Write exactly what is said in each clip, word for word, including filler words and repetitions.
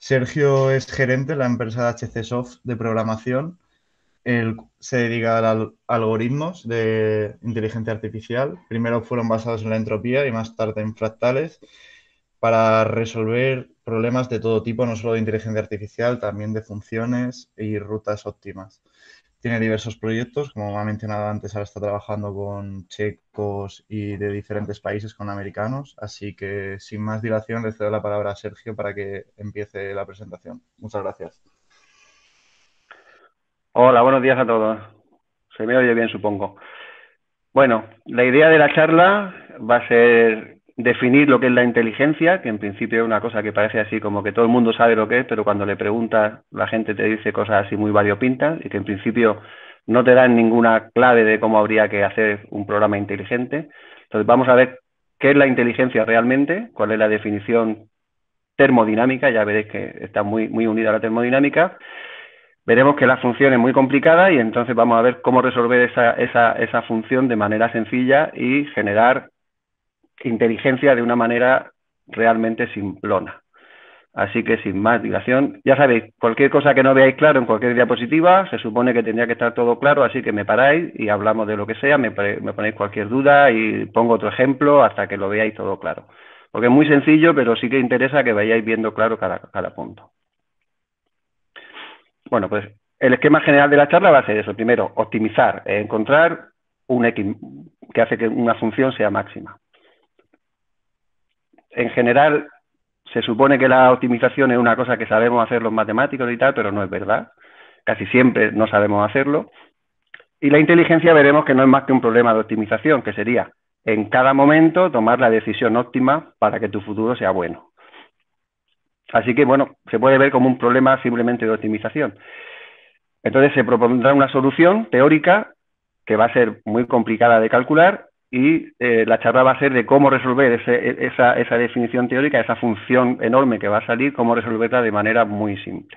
Sergio es gerente en la empresa H C Soft de programación. Él se dedica a al- algoritmos de inteligencia artificial. Primero fueron basados en la entropía y más tarde en fractales para resolver problemas de todo tipo, no solo de inteligencia artificial, también de funciones y rutas óptimas. Tiene diversos proyectos, como me ha mencionado antes, ahora está trabajando con checos y de diferentes países, con americanos. Así que, sin más dilación, le cedo la palabra a Sergio para que empiece la presentación. Muchas gracias. Hola, buenos días a todos. Se me oye bien, supongo. Bueno, la idea de la charla va a ser definir lo que es la inteligencia, que en principio es una cosa que parece así como que todo el mundo sabe lo que es, pero cuando le preguntas, la gente te dice cosas así muy variopintas y que en principio no te dan ninguna clave de cómo habría que hacer un programa inteligente. Entonces vamos a ver qué es la inteligencia realmente, cuál es la definición termodinámica, ya veréis que está muy, muy unida a la termodinámica. Veremos que la función es muy complicada y entonces vamos a ver cómo resolver esa, esa, esa función de manera sencilla y generar inteligencia de una manera realmente simplona. Así que sin más dilación, ya sabéis, cualquier cosa que no veáis claro en cualquier diapositiva, se supone que tendría que estar todo claro, así que me paráis y hablamos de lo que sea, me, me ponéis cualquier duda y pongo otro ejemplo hasta que lo veáis todo claro. Porque es muy sencillo, pero sí que interesa que vayáis viendo claro cada, cada punto. Bueno, pues el esquema general de la charla va a ser eso. Primero, optimizar, eh, encontrar un X que hace que una función sea máxima. En general, se supone que la optimización es una cosa que sabemos hacer los matemáticos y tal, pero no es verdad. Casi siempre no sabemos hacerlo. Y la inteligencia veremos que no es más que un problema de optimización, que sería en cada momento tomar la decisión óptima para que tu futuro sea bueno. Así que, bueno, se puede ver como un problema simplemente de optimización. Entonces se propondrá una solución teórica que va a ser muy complicada de calcular y eh, la charla va a ser de cómo resolver ese, esa, esa definición teórica, esa función enorme que va a salir, cómo resolverla de manera muy simple.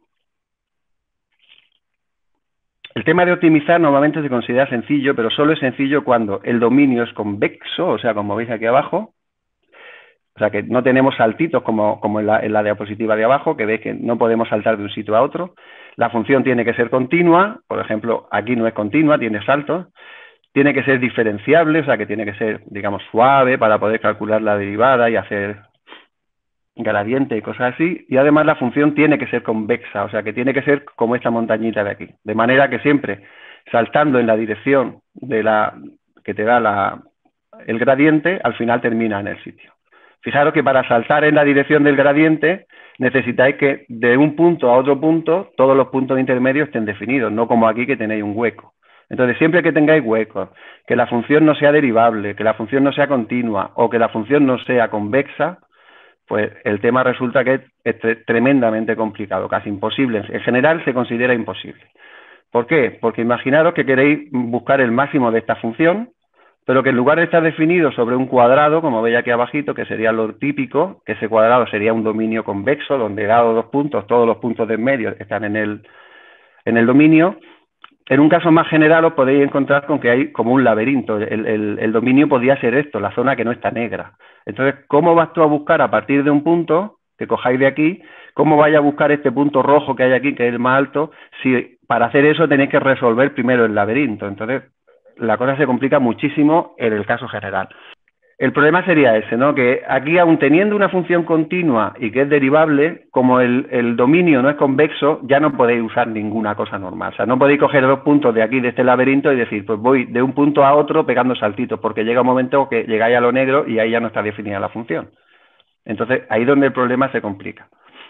El tema de optimizar normalmente se considera sencillo, pero solo es sencillo cuando el dominio es convexo, o sea, como veis aquí abajo, o sea, que no tenemos saltitos como, como en, la, en la diapositiva de abajo, que veis que no podemos saltar de un sitio a otro. La función tiene que ser continua, por ejemplo, aquí no es continua, tiene saltos. Tiene que ser diferenciable, o sea, que tiene que ser, digamos, suave para poder calcular la derivada y hacer gradiente y cosas así. Y además la función tiene que ser convexa, o sea, que tiene que ser como esta montañita de aquí. De manera que siempre saltando en la dirección de la que te da la, el gradiente, al final termina en el sitio. Fijaros que para saltar en la dirección del gradiente necesitáis que de un punto a otro punto todos los puntos intermedios estén definidos, no como aquí que tenéis un hueco. Entonces, siempre que tengáis huecos, que la función no sea derivable, que la función no sea continua o que la función no sea convexa, pues el tema resulta que es, es tremendamente complicado, casi imposible. En general se considera imposible. ¿Por qué? Porque imaginaros que queréis buscar el máximo de esta función, pero que en lugar de estar definido sobre un cuadrado, como veis aquí abajito, que sería lo típico, que ese cuadrado sería un dominio convexo, donde dado dos puntos, todos los puntos de en medio están en el, en el dominio. En un caso más general os podéis encontrar con que hay como un laberinto. El, el, el dominio podría ser esto, la zona que no está negra. Entonces, ¿cómo vas tú a buscar a partir de un punto que cojáis de aquí? ¿Cómo vais a buscar este punto rojo que hay aquí, que es el más alto? Si para hacer eso tenéis que resolver primero el laberinto. Entonces, la cosa se complica muchísimo en el caso general. El problema sería ese, ¿no? Que aquí, aun teniendo una función continua y que es derivable, como el, el dominio no es convexo, ya no podéis usar ninguna cosa normal. O sea, no podéis coger dos puntos de aquí, de este laberinto, y decir, pues voy de un punto a otro pegando saltitos, porque llega un momento que llegáis a lo negro y ahí ya no está definida la función. Entonces, ahí es donde el problema se complica.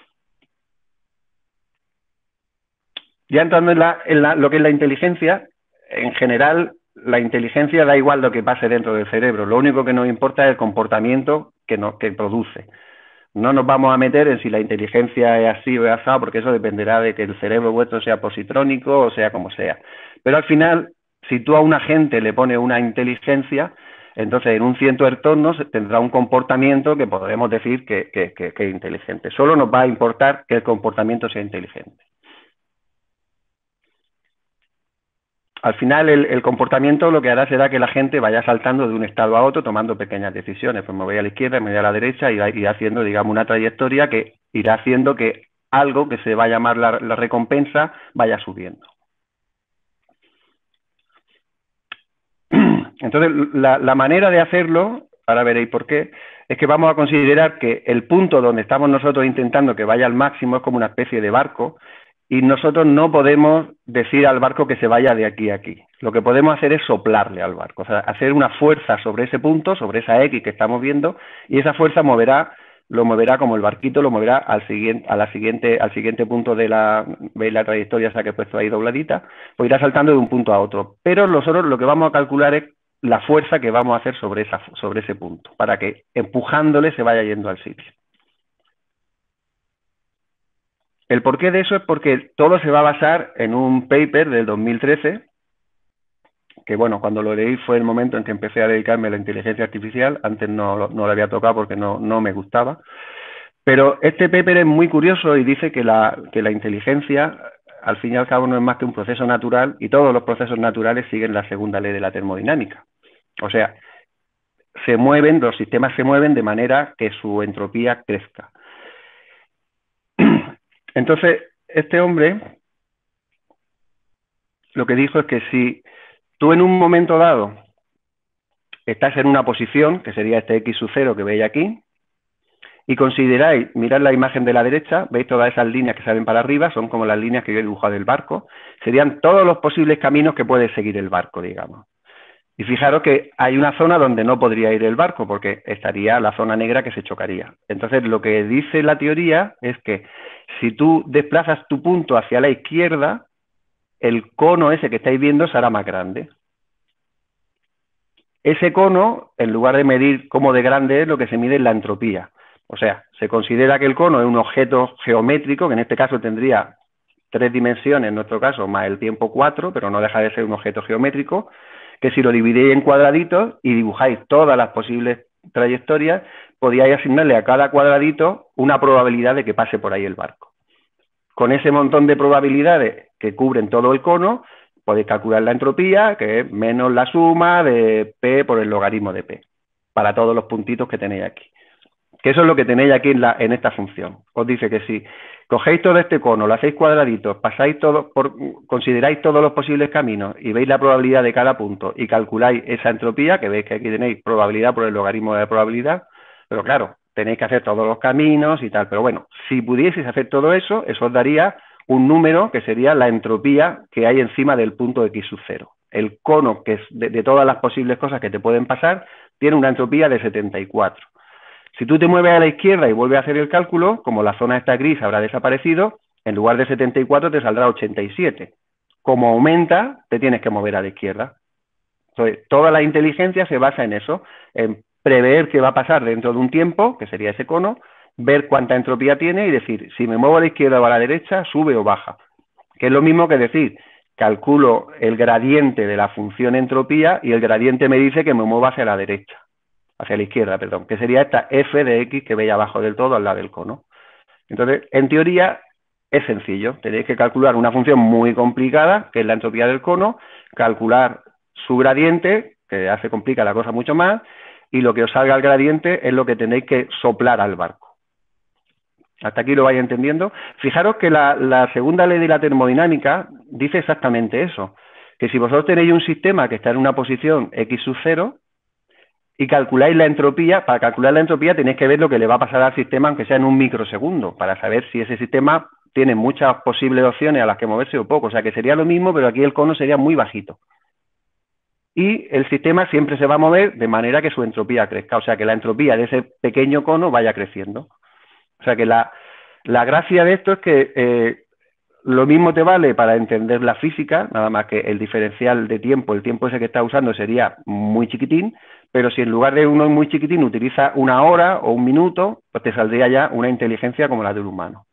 Ya entrando en, la, en la, lo que es la inteligencia, en general, la inteligencia da igual lo que pase dentro del cerebro. Lo único que nos importa es el comportamiento que, no, que produce. No nos vamos a meter en si la inteligencia es así o es así, porque eso dependerá de que el cerebro vuestro sea positrónico o sea como sea. Pero al final, si tú a un agente le pones una inteligencia, entonces en un cierto entorno tendrá un comportamiento que podremos decir que, que, que, que es inteligente. Solo nos va a importar que el comportamiento sea inteligente. al final el, el comportamiento lo que hará será que la gente vaya saltando de un estado a otro tomando pequeñas decisiones. Pues me voy a la izquierda, me voy a la derecha y irá haciendo, digamos, una trayectoria que irá haciendo que algo que se va a llamar la, la recompensa vaya subiendo. Entonces, la, la manera de hacerlo, ahora veréis por qué, es que vamos a considerar que el punto donde estamos nosotros intentando que vaya al máximo es como una especie de barco y nosotros no podemos decir al barco que se vaya de aquí a aquí. Lo que podemos hacer es soplarle al barco, o sea, hacer una fuerza sobre ese punto, sobre esa X que estamos viendo, y esa fuerza moverá, lo moverá como el barquito, lo moverá al siguiente, a la siguiente, al siguiente punto de la, veis la trayectoria esa que he puesto ahí dobladita, pues irá saltando de un punto a otro. Pero nosotros lo que vamos a calcular es la fuerza que vamos a hacer sobre, esa, sobre ese punto, para que empujándole se vaya yendo al sitio. El porqué de eso es porque todo se va a basar en un paper del dos mil trece, que bueno, cuando lo leí fue el momento en que empecé a dedicarme a la inteligencia artificial, antes no, no lo había tocado porque no, no me gustaba, pero este paper es muy curioso y dice que la, que la inteligencia, al fin y al cabo, no es más que un proceso natural y todos los procesos naturales siguen la segunda ley de la termodinámica. O sea, se mueven, los sistemas se mueven de manera que su entropía crezca. Entonces, este hombre lo que dijo es que si tú en un momento dado estás en una posición, que sería este X sub cero que veis aquí, y consideráis, mirad la imagen de la derecha, veis todas esas líneas que salen para arriba, son como las líneas que yo he dibujado del barco, serían todos los posibles caminos que puede seguir el barco, digamos. Y fijaros que hay una zona donde no podría ir el barco, porque estaría la zona negra que se chocaría. Entonces, lo que dice la teoría es que si tú desplazas tu punto hacia la izquierda, el cono ese que estáis viendo será más grande. Ese cono, en lugar de medir cómo de grande es, lo que se mide es la entropía. O sea, se considera que el cono es un objeto geométrico, que en este caso tendría tres dimensiones, en nuestro caso, más el tiempo cuatro, pero no deja de ser un objeto geométrico, que si lo dividéis en cuadraditos y dibujáis todas las posibles trayectorias, podíais asignarle a cada cuadradito una probabilidad de que pase por ahí el barco. Con ese montón de probabilidades que cubren todo el cono, podéis calcular la entropía, que es menos la suma de P por el logaritmo de P, para todos los puntitos que tenéis aquí. Que eso es lo que tenéis aquí en, la, en esta función. Os dice que si cogéis todo este cono, lo hacéis cuadraditos, pasáis todo por, consideráis todos los posibles caminos y veis la probabilidad de cada punto y calculáis esa entropía, que veis que aquí tenéis probabilidad por el logaritmo de la probabilidad, pero claro, tenéis que hacer todos los caminos y tal. Pero bueno, si pudieseis hacer todo eso, eso os daría un número que sería la entropía que hay encima del punto X sub cero. El cono, que es de, de todas las posibles cosas que te pueden pasar, tiene una entropía de setenta y cuatro. Si tú te mueves a la izquierda y vuelves a hacer el cálculo, como la zona esta gris habrá desaparecido, en lugar de setenta y cuatro te saldrá ochenta y siete. Como aumenta, te tienes que mover a la izquierda. Entonces, toda la inteligencia se basa en eso, en prever qué va a pasar dentro de un tiempo, que sería ese cono, ver cuánta entropía tiene y decir, si me muevo a la izquierda o a la derecha, sube o baja. Que es lo mismo que decir, calculo el gradiente de la función entropía y el gradiente me dice que me mueva hacia la derecha. Hacia la izquierda, perdón, que sería esta f de x que veis abajo del todo al lado del cono. Entonces, en teoría, es sencillo. Tenéis que calcular una función muy complicada, que es la entropía del cono, calcular su gradiente, que hace complica la cosa mucho más, y lo que os salga el gradiente es lo que tenéis que soplar al barco. Hasta aquí lo vais entendiendo. Fijaros que la, la segunda ley de la termodinámica dice exactamente eso, que si vosotros tenéis un sistema que está en una posición x sub cero, y calculáis la entropía, para calcular la entropía tenéis que ver lo que le va a pasar al sistema, aunque sea en un microsegundo, para saber si ese sistema tiene muchas posibles opciones a las que moverse o poco. O sea, que sería lo mismo, pero aquí el cono sería muy bajito. Y el sistema siempre se va a mover de manera que su entropía crezca, o sea, que la entropía de ese pequeño cono vaya creciendo. O sea, que la, la gracia de esto es que eh, lo mismo te vale para entender la física, nada más que el diferencial de tiempo, el tiempo ese que estás usando sería muy chiquitín, pero si en lugar de uno muy chiquitín utiliza una hora o un minuto, pues te saldría ya una inteligencia como la del humano.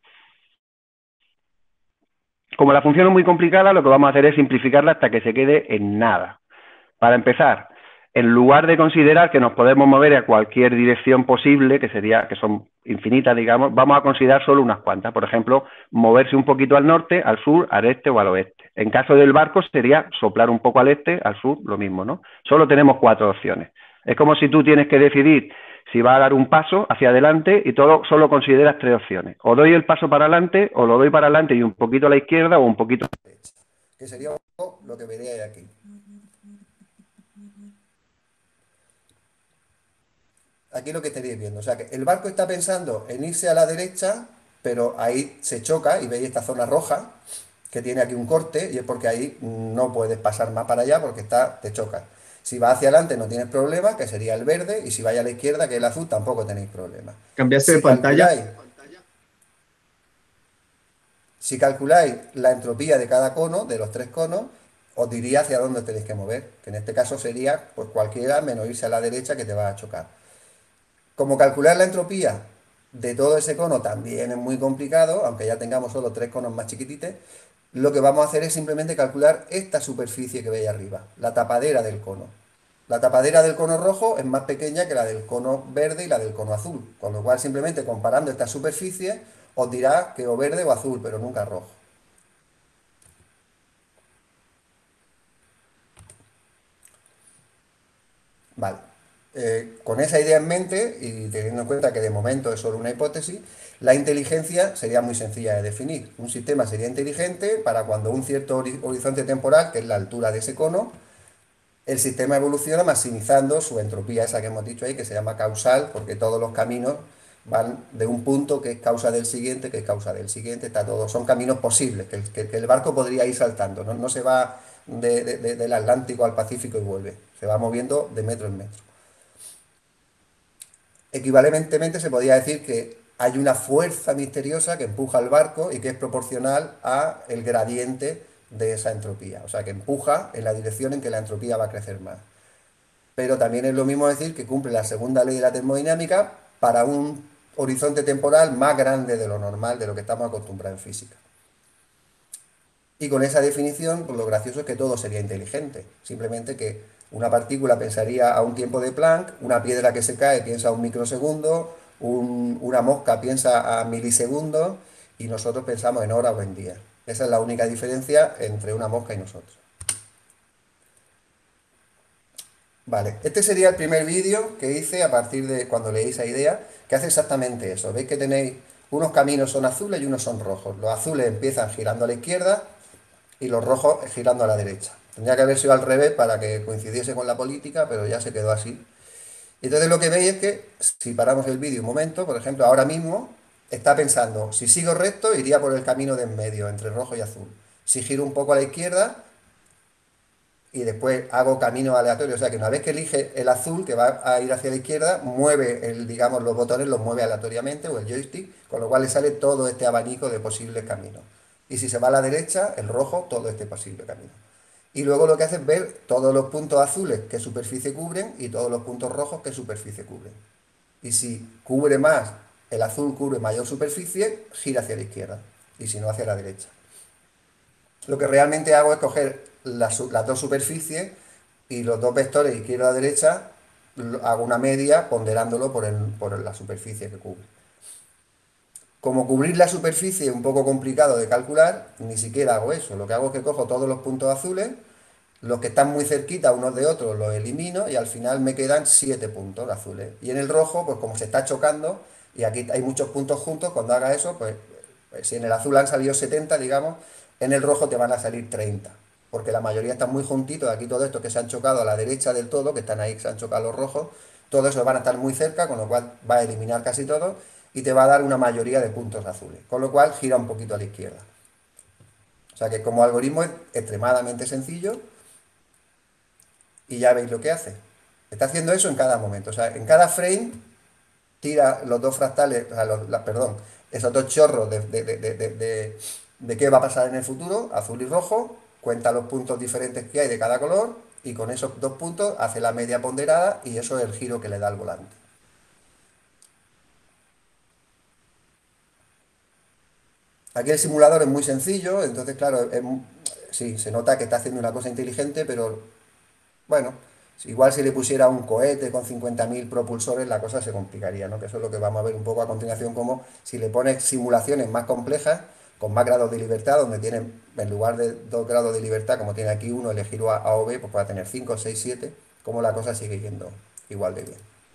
Como la función es muy complicada, lo que vamos a hacer es simplificarla hasta que se quede en nada. Para empezar, en lugar de considerar que nos podemos mover a cualquier dirección posible, que sería, que son infinitas, digamos, vamos a considerar solo unas cuantas. Por ejemplo, moverse un poquito al norte, al sur, al este o al oeste. En caso del barco sería soplar un poco al este, al sur, lo mismo, ¿no? Solo tenemos cuatro opciones. Es como si tú tienes que decidir si va a dar un paso hacia adelante y todo, solo consideras tres opciones. O doy el paso para adelante, o lo doy para adelante y un poquito a la izquierda, o un poquito a la derecha. Que sería un poco lo que veríais aquí. Aquí lo que estaréis viendo. O sea, que el barco está pensando en irse a la derecha, pero ahí se choca y veis esta zona roja que tiene aquí un corte y es porque ahí no puedes pasar más para allá porque está, te choca. Si va hacia adelante no tienes problema, que sería el verde, y si vaya a la izquierda, que es el azul, tampoco tenéis problema. ¿Cambiaste de Si pantalla? calculáis, si calculáis la entropía de cada cono, de los tres conos, os diría hacia dónde tenéis que mover, que en este caso sería pues cualquiera menos irse a la derecha que te va a chocar. Como calcular la entropía de todo ese cono también es muy complicado, aunque ya tengamos solo tres conos más chiquitites, lo que vamos a hacer es simplemente calcular esta superficie que veis arriba, la tapadera del cono. La tapadera del cono rojo es más pequeña que la del cono verde y la del cono azul, con lo cual simplemente comparando estas superficies os dirá que o verde o azul, pero nunca rojo. Vale. Eh, con esa idea en mente y teniendo en cuenta que de momento es solo una hipótesis, la inteligencia sería muy sencilla de definir. Un sistema sería inteligente para cuando un cierto horizonte temporal, que es la altura de ese cono, el sistema evoluciona maximizando su entropía, esa que hemos dicho ahí, que se llama causal, porque todos los caminos van de un punto que es causa del siguiente, que es causa del siguiente, está todo, son caminos posibles, que, que, que el barco podría ir saltando, no, no se va de, de, de, del Atlántico al Pacífico y vuelve, se va moviendo de metro en metro. Equivalentemente se podría decir que hay una fuerza misteriosa que empuja al barco y que es proporcional a el gradiente de esa entropía. O sea, que empuja en la dirección en que la entropía va a crecer más. Pero también es lo mismo decir que cumple la segunda ley de la termodinámica para un horizonte temporal más grande de lo normal, de lo que estamos acostumbrados en física. Y con esa definición, pues lo gracioso es que todo sería inteligente. Simplemente que una partícula pensaría a un tiempo de Planck, una piedra que se cae piensa a un microsegundo, un- una mosca piensa a milisegundos y nosotros pensamos en horas o en días. Esa es la única diferencia entre una mosca y nosotros. Vale, este sería el primer vídeo que hice a partir de cuando leí esa idea, que hace exactamente eso. Veis que tenéis unos caminos son azules y unos son rojos. Los azules empiezan girando a la izquierda y los rojos girando a la derecha. Tendría que haber sido al revés para que coincidiese con la política, pero ya se quedó así. Entonces lo que veis es que si paramos el vídeo un momento, por ejemplo, ahora mismo está pensando, si sigo recto iría por el camino de en medio, entre rojo y azul. Si giro un poco a la izquierda y después hago caminos aleatorios, o sea que una vez que elige el azul, que va a ir hacia la izquierda, mueve el, digamos, los botones los mueve aleatoriamente o el joystick, con lo cual le sale todo este abanico de posibles caminos. Y si se va a la derecha, el rojo, todo este posible camino. Y luego lo que hace es ver todos los puntos azules que superficie cubren y todos los puntos rojos que superficie cubren. Y si cubre más, el azul cubre mayor superficie, gira hacia la izquierda. Y si no, hacia la derecha. Lo que realmente hago es coger las, las dos superficies y los dos vectores izquierda-derecha, hago una media ponderándolo por, el, por la superficie que cubre. Como cubrir la superficie es un poco complicado de calcular, ni siquiera hago eso. Lo que hago es que cojo todos los puntos azules, los que están muy cerquita unos de otros los elimino y al final me quedan siete puntos azules. Y en el rojo, pues como se está chocando, y aquí hay muchos puntos juntos, cuando haga eso, pues pues si en el azul han salido setenta, digamos, en el rojo te van a salir treinta. Porque la mayoría están muy juntitos, aquí todo esto que se han chocado a la derecha del todo, que están ahí, que se han chocado los rojos, todos esos van a estar muy cerca, con lo cual va a eliminar casi todo y te va a dar una mayoría de puntos azules. Con lo cual gira un poquito a la izquierda. O sea que como algoritmo es extremadamente sencillo y ya veis lo que hace. Está haciendo eso en cada momento. O sea, en cada frame tira los dos fractales, o sea, los- la- perdón, esos dos chorros de, de, de, de, de- de qué va a pasar en el futuro, azul y rojo, cuenta los puntos diferentes que hay de cada color y con esos dos puntos hace la media ponderada y eso es el giro que le da al volante. Aquí el simulador es muy sencillo, entonces claro, es mu- sí, se nota que está haciendo una cosa inteligente, pero bueno, igual si le pusiera un cohete con cincuenta mil propulsores la cosa se complicaría, ¿no? Que eso es lo que vamos a ver un poco a continuación, como si le pones simulaciones más complejas, con más grados de libertad, donde tiene, en lugar de dos grados de libertad, como tiene aquí uno, elegir A, A o B, pues puede tener cinco, seis, siete, como la cosa sigue yendo igual de bien.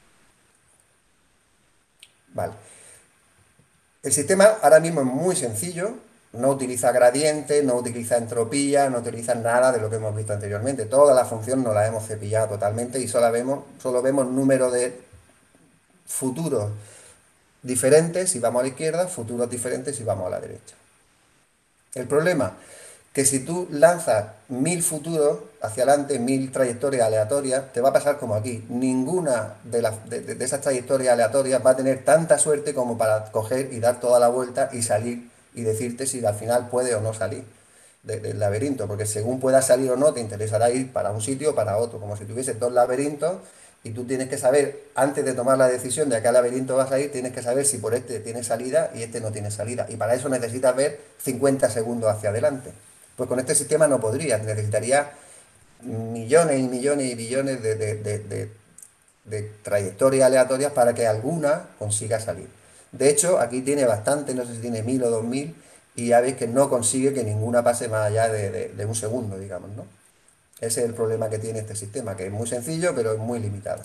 Vale. El sistema ahora mismo es muy sencillo, no utiliza gradientes, no utiliza entropía, no utiliza nada de lo que hemos visto anteriormente. Toda la función nos la hemos cepillado totalmente y solo vemos, solo vemos número de futuros diferentes si vamos a la izquierda, futuros diferentes si vamos a la derecha. El problema, que si tú lanzas mil futuros hacia adelante, mil trayectorias aleatorias, te va a pasar como aquí. Ninguna de, las, de, de esas trayectorias aleatorias va a tener tanta suerte como para coger y dar toda la vuelta y salir y decirte si al final puede o no salir de- del laberinto, porque según pueda salir o no, te interesará ir para un sitio o para otro, como si tuviese dos laberintos y tú tienes que saber, antes de tomar la decisión de a qué laberinto vas a ir, tienes que saber si por este tiene salida y este no tiene salida. Y para eso necesitas ver cincuenta segundos hacia adelante. Pues con este sistema no podrías, necesitaría millones y millones y billones de, de, de, de- de trayectorias aleatorias para que alguna consiga salir. De hecho, aquí tiene bastante, no sé si tiene mil o dos mil, y ya veis que no consigue que ninguna pase más allá de, de- de un segundo, digamos, ¿no? Ese es el problema que tiene este sistema, que es muy sencillo, pero es muy limitado.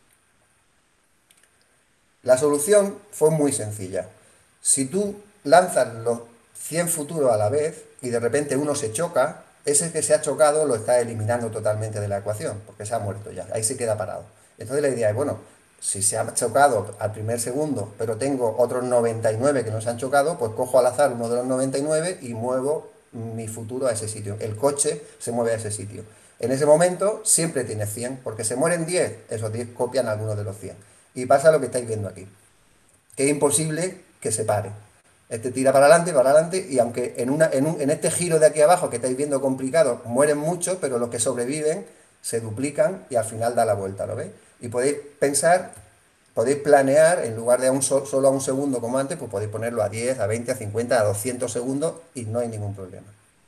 La solución fue muy sencilla. Si tú lanzas los cien futuros a la vez y de repente uno se choca, ese que se ha chocado lo está eliminando totalmente de la ecuación, porque se ha muerto ya, ahí se queda parado. Entonces la idea es, bueno, si se ha chocado al primer segundo, pero tengo otros noventa y nueve que no se han chocado, pues cojo al azar uno de los noventa y nueve y muevo mi futuro a ese sitio. El coche se mueve a ese sitio. En ese momento siempre tienes cien, porque se mueren diez, esos diez copian algunos de los cien. Y pasa lo que estáis viendo aquí, que es imposible que se pare. Este tira para adelante, para adelante, y aunque en, una, en, un, en este giro de aquí abajo que estáis viendo complicado, mueren muchos, pero los que sobreviven se duplican y al final da la vuelta, ¿lo veis? Y podéis pensar, podéis planear, en lugar de a un sol, solo a un segundo como antes, pues podéis ponerlo a diez, a veinte, a cincuenta, a doscientos segundos y no hay ningún problema.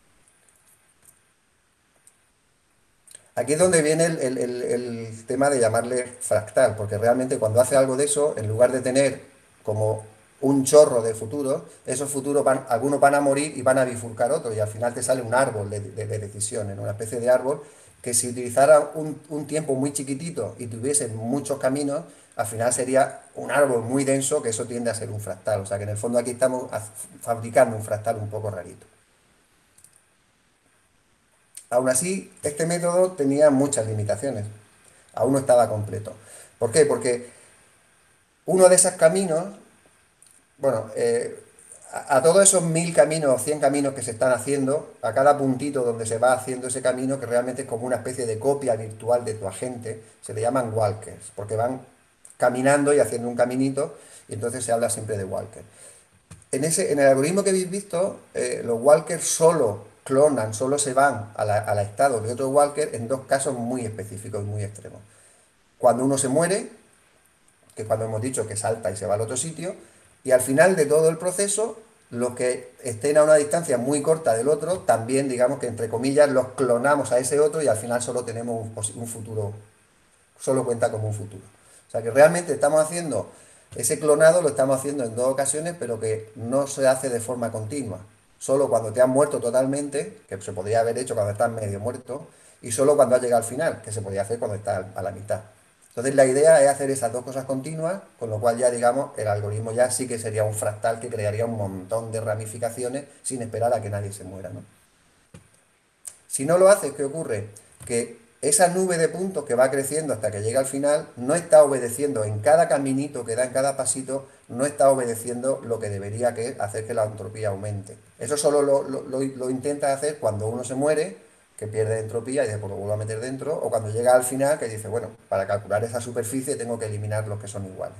Aquí es donde viene el, el- el- el tema de llamarle fractal, porque realmente cuando hace algo de eso, en lugar de tener como un chorro de futuros, esos futuros van, algunos van a morir y van a bifurcar otros, y al final te sale un árbol de, de- de decisiones, ¿no? Una especie de árbol que si utilizara un, un tiempo muy chiquitito y tuviese muchos caminos, al final sería un árbol muy denso, que eso tiende a ser un fractal. O sea que en el fondo aquí estamos haz- fabricando un fractal un poco rarito. Aún así, este método tenía muchas limitaciones. Aún no estaba completo. ¿Por qué? Porque uno de esos caminos, bueno, eh, a, a todos esos mil caminos o cien caminos que se están haciendo, a cada puntito donde se va haciendo ese camino, que realmente es como una especie de copia virtual de tu agente, se le llaman walkers, porque van caminando y haciendo un caminito, y entonces se habla siempre de walker. En ese, en el algoritmo que habéis visto, eh, los walkers solo clonan, solo se van a la- al estado de otro walker en dos casos muy específicos y muy extremos. Cuando uno se muere, que es cuando hemos dicho que salta y se va al otro sitio, y al final de todo el proceso, los que estén a una distancia muy corta del otro, también digamos que entre comillas los clonamos a ese otro y al final solo tenemos un, posi- un futuro, solo cuenta como un futuro. O sea que realmente estamos haciendo ese clonado, lo estamos haciendo en dos ocasiones, pero que no se hace de forma continua. Solo cuando te has muerto totalmente, que se podría haber hecho cuando estás medio muerto, y solo cuando has llegado al final, que se podría hacer cuando estás a la mitad. Entonces la idea es hacer esas dos cosas continuas, con lo cual ya digamos el algoritmo ya sí que sería un fractal que crearía un montón de ramificaciones sin esperar a que nadie se muera, ¿no? Si no lo haces, ¿qué ocurre? Que esa nube de puntos que va creciendo hasta que llega al final no está obedeciendo en cada caminito que da en cada pasito, no está obedeciendo lo que debería, que es hacer que la entropía aumente. Eso solo lo, lo, lo, lo intenta hacer cuando uno se muere, que pierde entropía y después lo vuelve a meter dentro, o cuando llega al final que dice, bueno, para calcular esa superficie tengo que eliminar los que son iguales.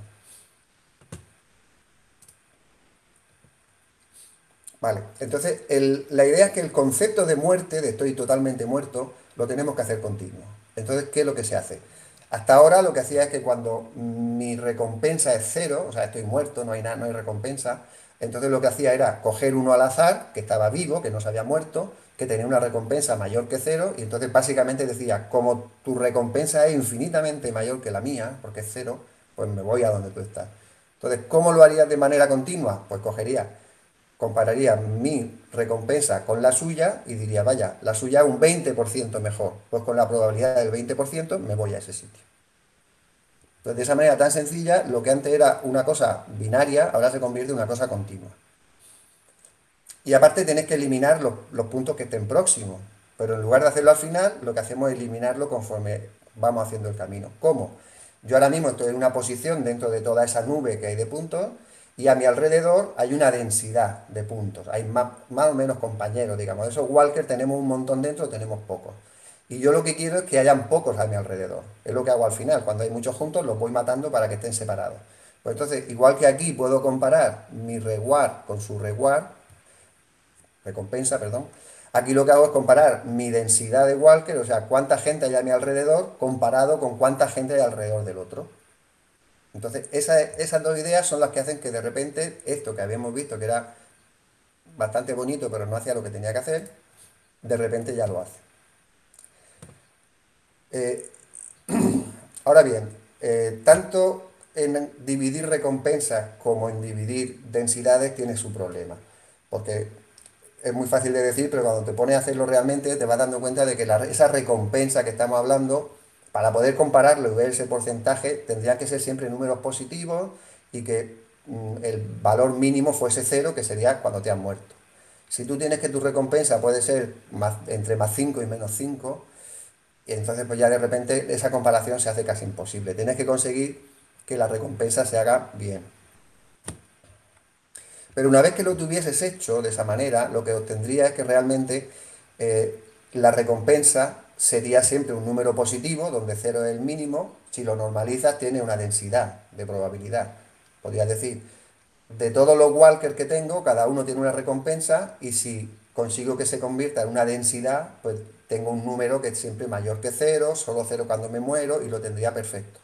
Vale, entonces el- la idea es que el concepto de muerte, de estoy totalmente muerto, lo tenemos que hacer continuo. Entonces, ¿qué es lo que se hace? Hasta ahora lo que hacía es que cuando mi recompensa es cero, o sea, estoy muerto, no hay nada, no hay recompensa, entonces lo que hacía era coger uno al azar, que estaba vivo, que no se había muerto, que tenía una recompensa mayor que cero, y entonces básicamente decía, como tu recompensa es infinitamente mayor que la mía, porque es cero, pues me voy a donde tú estás. Entonces, ¿cómo lo harías de manera continua? Pues cogería compararía mi recompensa con la suya y diría, vaya, la suya es un veinte por ciento mejor. Pues con la probabilidad del veinte por ciento me voy a ese sitio. Entonces, de esa manera tan sencilla, lo que antes era una cosa binaria, ahora se convierte en una cosa continua. Y aparte tenés que eliminar los, los puntos que estén próximos. Pero en lugar de hacerlo al final, lo que hacemos es eliminarlo conforme vamos haciendo el camino. ¿Cómo? Yo ahora mismo estoy en una posición dentro de toda esa nube que hay de puntos y a mi alrededor hay una densidad de puntos. Hay más, más o menos compañeros, digamos. De esos walkers tenemos un montón dentro, tenemos pocos. Y yo lo que quiero es que hayan pocos a mi alrededor. Es lo que hago al final. Cuando hay muchos juntos, los voy matando para que estén separados. Pues entonces, igual que aquí puedo comparar mi reward con su reward, recompensa, perdón. Aquí lo que hago es comparar mi densidad de walker, o sea, cuánta gente hay a mi alrededor, comparado con cuánta gente hay alrededor del otro. Entonces, esa- esas dos ideas son las que hacen que de repente esto que habíamos visto, que era bastante bonito, pero no hacía lo que tenía que hacer, de repente ya lo hace. Eh, Ahora bien, eh, tanto en dividir recompensas como en dividir densidades tiene su problema. Porque es muy fácil de decir, pero cuando te pones a hacerlo realmente te vas dando cuenta de que la- esa recompensa que estamos hablando, para poder compararlo y ver ese porcentaje, tendría que ser siempre números positivos y que mm, el valor mínimo fuese cero, que sería cuando te has muerto. Si tú tienes que tu recompensa puede ser más- entre más cinco y menos cinco, y entonces pues ya de repente esa comparación se hace casi imposible. Tienes que conseguir que la recompensa se haga bien. Pero una vez que lo tuvieses hecho de esa manera, lo que obtendría es que realmente eh, la recompensa sería siempre un número positivo, donde cero es el mínimo. Si lo normalizas, tiene una densidad de probabilidad. Podrías decir, de todos los walkers que tengo, cada uno tiene una recompensa, y si consigo que se convierta en una densidad, pues tengo un número que es siempre mayor que cero, solo cero cuando me muero, y lo tendría perfecto.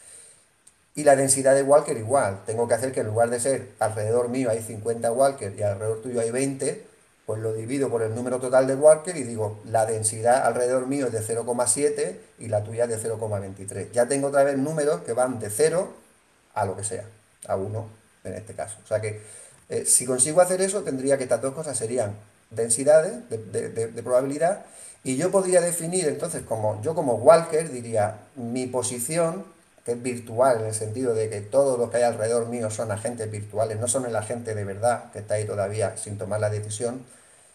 Y la densidad de walker igual. Tengo que hacer que en lugar de ser alrededor mío hay cincuenta walker y alrededor tuyo hay veinte, pues lo divido por el número total de walker y digo, la densidad alrededor mío es de cero coma siete y la tuya es de cero coma veintitrés. Ya tengo otra vez números que van de cero a lo que sea, a uno en este caso. O sea que eh, si consigo hacer eso, tendría que estas dos cosas serían densidades de, de- de- de probabilidad, y yo podría definir entonces como yo como walker diría mi posición, que es virtual en el sentido de que todos los que hay alrededor mío son agentes virtuales, no son el agente de verdad que está ahí todavía sin tomar la decisión.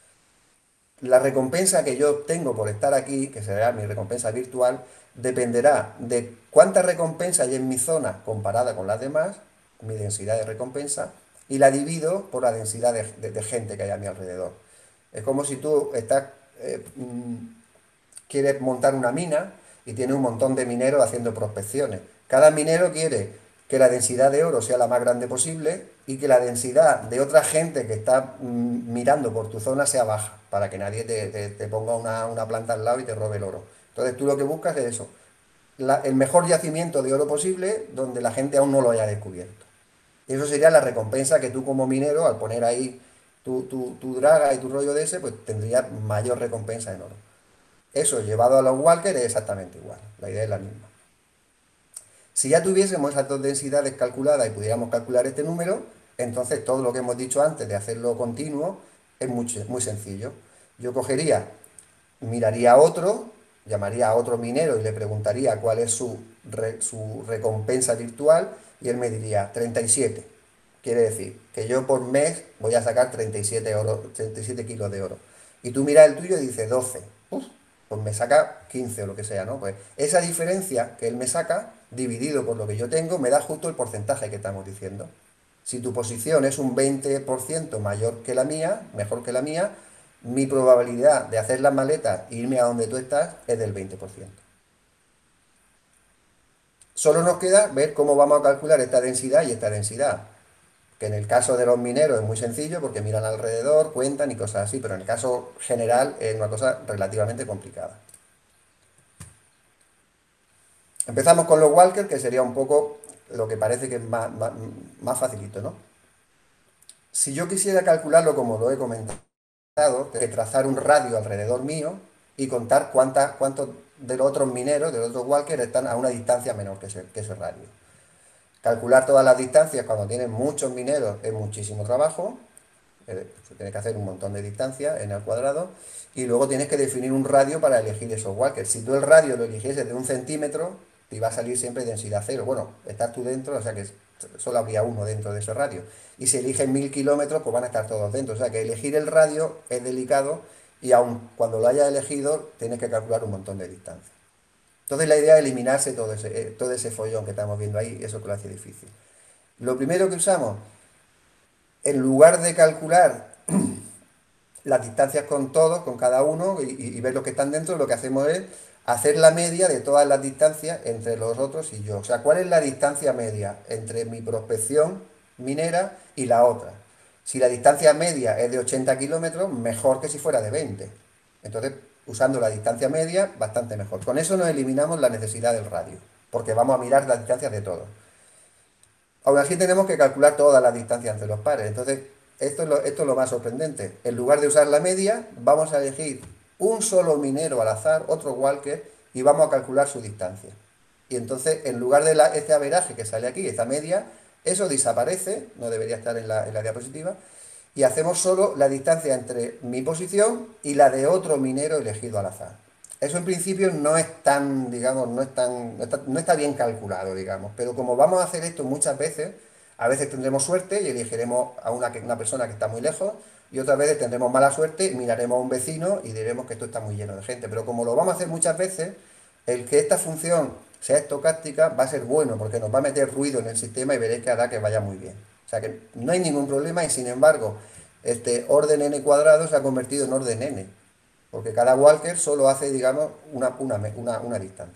La recompensa que yo obtengo por estar aquí, que será mi recompensa virtual, dependerá de cuánta recompensa hay en mi zona comparada con las demás, mi densidad de recompensa, y la divido por la densidad de, de- de gente que hay a mi alrededor. Es como si tú estás, eh, mm, quieres montar una mina y tiene un montón de mineros haciendo prospecciones. Cada minero quiere que la densidad de oro sea la más grande posible y que la densidad de otra gente que está mm, mirando por tu zona sea baja, para que nadie te, te- te ponga una, una planta al lado y te robe el oro. Entonces tú lo que buscas es eso, la- el mejor yacimiento de oro posible donde la gente aún no lo haya descubierto. Eso sería la recompensa que tú como minero, al poner ahí tu, tu, tu draga y tu rollo de ese, pues tendrías mayor recompensa en oro. Eso llevado a los walkers es exactamente igual, la idea es la misma. Si ya tuviésemos esas dos densidades calculadas y pudiéramos calcular este número, entonces todo lo que hemos dicho antes de hacerlo continuo es muy, muy sencillo. Yo cogería, miraría a otro, llamaría a otro minero y le preguntaría cuál es su, re- su recompensa virtual, y él me diría treinta y siete. Quiere decir que yo por mes voy a sacar treinta y siete, oro, treinta y siete kilos de oro. Y tú miras el tuyo y dices doce. Uf, pues me saca quince o lo que sea, ¿no? Pues esa diferencia que él me saca, dividido por lo que yo tengo, me da justo el porcentaje que estamos diciendo. Si tu posición es un veinte por ciento mayor que la mía, mejor que la mía, mi probabilidad de hacer las maletas e irme a donde tú estás es del veinte por ciento. Solo nos queda ver cómo vamos a calcular esta densidad y esta densidad, que en el caso de los mineros es muy sencillo porque miran alrededor, cuentan y cosas así, pero en el caso general es una cosa relativamente complicada. Empezamos con los walkers, que sería un poco lo que parece que es más, más, más facilito, ¿no? Si yo quisiera calcularlo como lo he comentado, tengo que trazar un radio alrededor mío y contar cuántas, cuántos de los otros mineros, de los otros walkers, están a una distancia menor que ese, que ese radio. Calcular todas las distancias cuando tienes muchos mineros es muchísimo trabajo. Eh, tienes que hacer un montón de distancia n al cuadrado y luego tienes que definir un radio para elegir esos walkers. Si tú el radio lo eligieses de un centímetro, te iba a salir siempre densidad cero. Bueno, estás tú dentro, o sea que solo habría uno dentro de ese radio. Y si eliges mil kilómetros, pues van a estar todos dentro. O sea que elegir el radio es delicado y aun cuando lo hayas elegido, tienes que calcular un montón de distancia. Entonces la idea es eliminarse todo ese, eh, todo ese follón que estamos viendo ahí, eso que lo hace difícil. Lo primero que usamos, en lugar de calcular las distancias con todos, con cada uno, y, y ver los que están dentro, lo que hacemos es hacer la media de todas las distancias entre los otros y yo. O sea, ¿cuál es la distancia media entre mi prospección minera y la otra? Si la distancia media es de ochenta kilómetros, mejor que si fuera de veinte. Entonces, usando la distancia media, bastante mejor. Con eso nos eliminamos la necesidad del radio, porque vamos a mirar las distancias de todos. Aún así tenemos que calcular todas las distancias entre los pares. Entonces, esto es, lo, esto es lo más sorprendente. En lugar de usar la media, vamos a elegir un solo minero al azar, otro walker, y vamos a calcular su distancia. Y entonces, en lugar de la, este averaje que sale aquí, esta media, eso desaparece, no debería estar en la, en la diapositiva, y hacemos solo la distancia entre mi posición y la de otro minero elegido al azar. Eso en principio no es tan, digamos, no es tan, no está, no está bien calculado, digamos, pero como vamos a hacer esto muchas veces, a veces tendremos suerte y elegiremos a una, una persona que está muy lejos, y otras veces tendremos mala suerte y miraremos a un vecino y diremos que esto está muy lleno de gente. Pero como lo vamos a hacer muchas veces, el que esta función sea estocástica va a ser bueno, porque nos va a meter ruido en el sistema y veréis que hará que vaya muy bien. O sea que no hay ningún problema y sin embargo, este orden n cuadrado se ha convertido en orden n, porque cada walker solo hace, digamos, una, una, una, una distancia.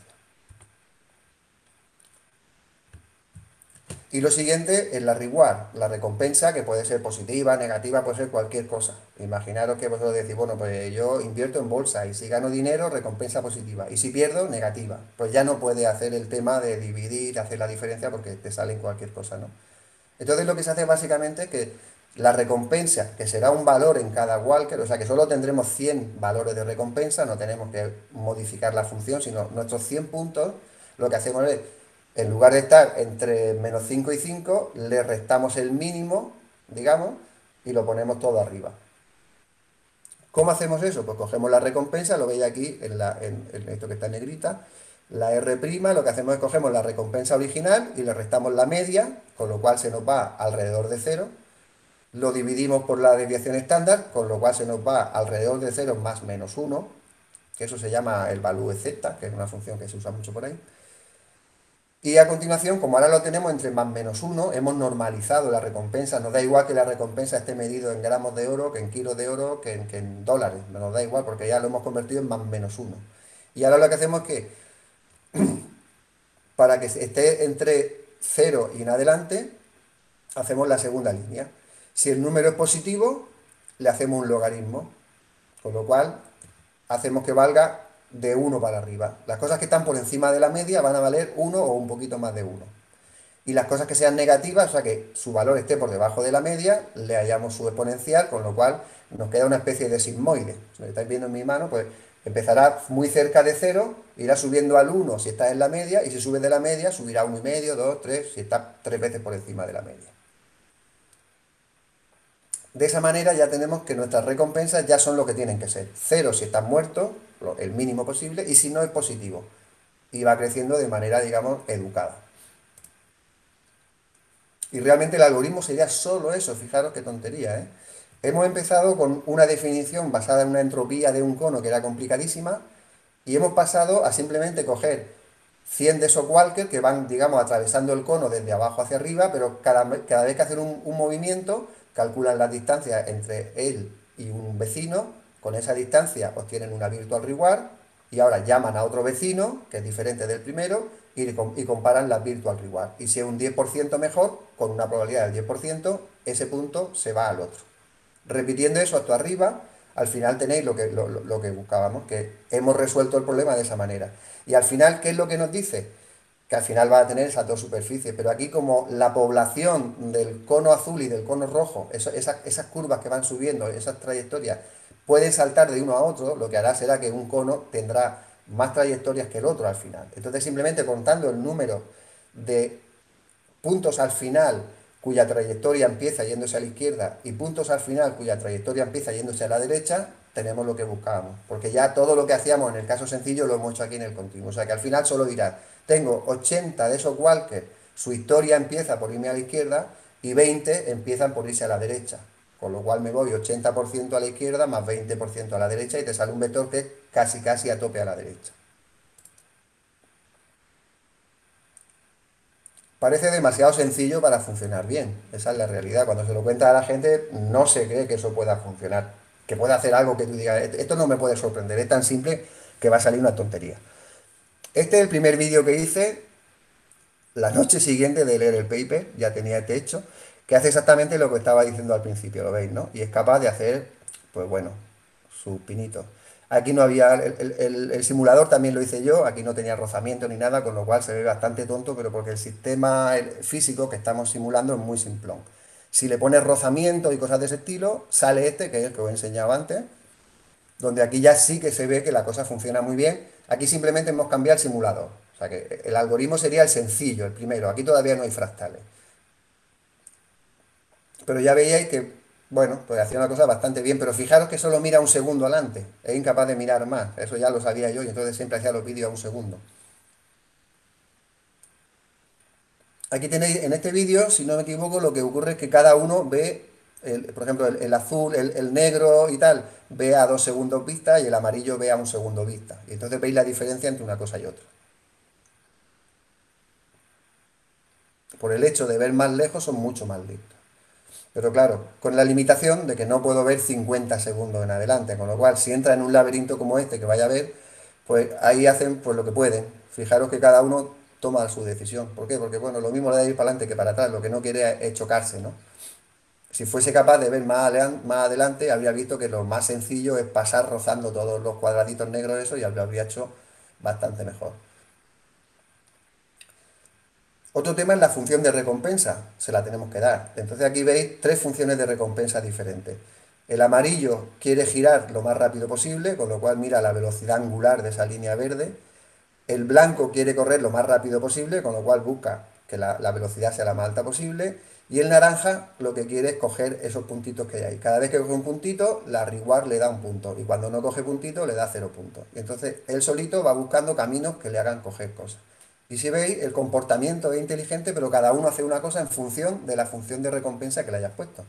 Y lo siguiente es la reward, la recompensa, que puede ser positiva, negativa, puede ser cualquier cosa. Imaginaros que vosotros decís, bueno, pues yo invierto en bolsa y si gano dinero, recompensa positiva. Y si pierdo, negativa. Pues ya no puede hacer el tema de dividir, hacer la diferencia porque te sale en cualquier cosa, ¿no? Entonces lo que se hace básicamente es que la recompensa, que será un valor en cada walker, o sea que solo tendremos cien valores de recompensa, no tenemos que modificar la función, sino nuestros cien puntos, lo que hacemos es, en lugar de estar entre menos cinco y cinco, le restamos el mínimo, digamos, y lo ponemos todo arriba. ¿Cómo hacemos eso? Pues cogemos la recompensa, lo veis aquí en, la, en, en esto que está en negrita, la R', lo que hacemos es cogemos la recompensa original y le restamos la media, con lo cual se nos va alrededor de cero. Lo dividimos por la desviación estándar, con lo cual se nos va alrededor de cero más menos uno, que eso se llama el value z, que es una función que se usa mucho por ahí. Y a continuación, como ahora lo tenemos entre más menos uno, hemos normalizado la recompensa. Nos da igual que la recompensa esté medido en gramos de oro, que en kilos de oro, que en, que en dólares. No nos da igual porque ya lo hemos convertido en más menos uno. Y ahora lo que hacemos es que, para que esté entre cero y en adelante, hacemos la segunda línea. Si el número es positivo, le hacemos un logaritmo, con lo cual hacemos que valga de uno para arriba. Las cosas que están por encima de la media van a valer uno o un poquito más de uno. Y las cosas que sean negativas, o sea que su valor esté por debajo de la media, le hallamos su exponencial, con lo cual nos queda una especie de sigmoide. Lo que estáis viendo en mi mano, pues empezará muy cerca de cero, irá subiendo al uno si está en la media, y si sube de la media, subirá a uno coma cinco, dos, tres, si está tres veces por encima de la media. De esa manera ya tenemos que nuestras recompensas ya son lo que tienen que ser. Cero si están muertos, el mínimo posible, y si no es positivo. Y va creciendo de manera, digamos, educada. Y realmente el algoritmo sería solo eso, fijaros qué tontería, ¿eh? Hemos empezado con una definición basada en una entropía de un cono que era complicadísima, y hemos pasado a simplemente coger cien de esos walkers que van, digamos, atravesando el cono desde abajo hacia arriba, pero cada, cada vez que hacen un, un movimiento, calculan las distancias entre él y un vecino, con esa distancia obtienen una virtual reward, y ahora llaman a otro vecino, que es diferente del primero, y, y comparan las virtual reward. Y si es un diez por ciento mejor, con una probabilidad del diez por ciento, ese punto se va al otro. Repitiendo eso hasta arriba, al final tenéis lo que, lo, lo que buscábamos, que hemos resuelto el problema de esa manera. Y al final, ¿qué es lo que nos dice? Que al final va a tener esas dos superficies, pero aquí como la población del cono azul y del cono rojo, eso, esas, esas curvas que van subiendo, esas trayectorias, pueden saltar de uno a otro, lo que hará será que un cono tendrá más trayectorias que el otro al final. Entonces simplemente contando el número de puntos al final cuya trayectoria empieza yéndose a la izquierda y puntos al final cuya trayectoria empieza yéndose a la derecha, tenemos lo que buscábamos. Porque ya todo lo que hacíamos en el caso sencillo lo hemos hecho aquí en el continuo. O sea que al final solo dirás, tengo ochenta de esos walkers, su historia empieza por irme a la izquierda y veinte empiezan por irse a la derecha. Con lo cual me voy ochenta por ciento a la izquierda más veinte por ciento a la derecha y te sale un vector que es casi casi a tope a la derecha. Parece demasiado sencillo para funcionar bien. Esa es la realidad. Cuando se lo cuenta a la gente, no se cree que eso pueda funcionar. Que pueda hacer algo que tú digas, esto no me puede sorprender. Es tan simple que va a salir una tontería. Este es el primer vídeo que hice la noche siguiente de leer el paper. Ya tenía este hecho. Que hace exactamente lo que estaba diciendo al principio, ¿lo veis, no? Y es capaz de hacer, pues bueno, sus pinitos. Aquí no había, el, el- el- el simulador también lo hice yo, aquí no tenía rozamiento ni nada, con lo cual se ve bastante tonto, pero porque el sistema el- físico que estamos simulando es muy simplón. Si le pones rozamiento y cosas de ese estilo, sale este, que es el que os he enseñado antes, donde aquí ya sí que se ve que la cosa funciona muy bien. Aquí simplemente hemos cambiado el simulador. O sea que el algoritmo sería el sencillo, el primero. Aquí todavía no hay fractales. Pero ya veíais que, bueno, pues hacía una cosa bastante bien, pero fijaros que solo mira un segundo adelante, es incapaz de mirar más, eso ya lo sabía yo y entonces siempre hacía los vídeos a un segundo. Aquí tenéis, en este vídeo, si no me equivoco, lo que ocurre es que cada uno ve, el- por ejemplo, el, el azul, el, el negro y tal, ve a dos segundos vista y el amarillo ve a un segundo vista. Y entonces veis la diferencia entre una cosa y otra. Por el hecho de ver más lejos son mucho más listos. Pero claro, con la limitación de que no puedo ver cincuenta segundos en adelante, con lo cual si entra en un laberinto como este que vaya a ver, pues ahí hacen pues lo que pueden. Fijaros que cada uno toma su decisión. ¿Por qué? Porque bueno, lo mismo le da ir para adelante que para atrás, lo que no quiere es chocarse, ¿no? Si fuese capaz de ver más, alean- más adelante, habría visto que lo más sencillo es pasar rozando todos los cuadraditos negros eso y lo habría hecho bastante mejor. Otro tema es la función de recompensa, se la tenemos que dar. Entonces aquí veis tres funciones de recompensa diferentes. El amarillo quiere girar lo más rápido posible, con lo cual mira la velocidad angular de esa línea verde. El blanco quiere correr lo más rápido posible, con lo cual busca que la, la velocidad sea la más alta posible. Y el naranja lo que quiere es coger esos puntitos que hay ahí. Cada vez que coge un puntito, la reward le da un punto. Y cuando no coge puntito, le da cero puntos. Y entonces él solito va buscando caminos que le hagan coger cosas. Y si veis, el comportamiento es inteligente, pero cada uno hace una cosa en función de la función de recompensa que le hayas puesto.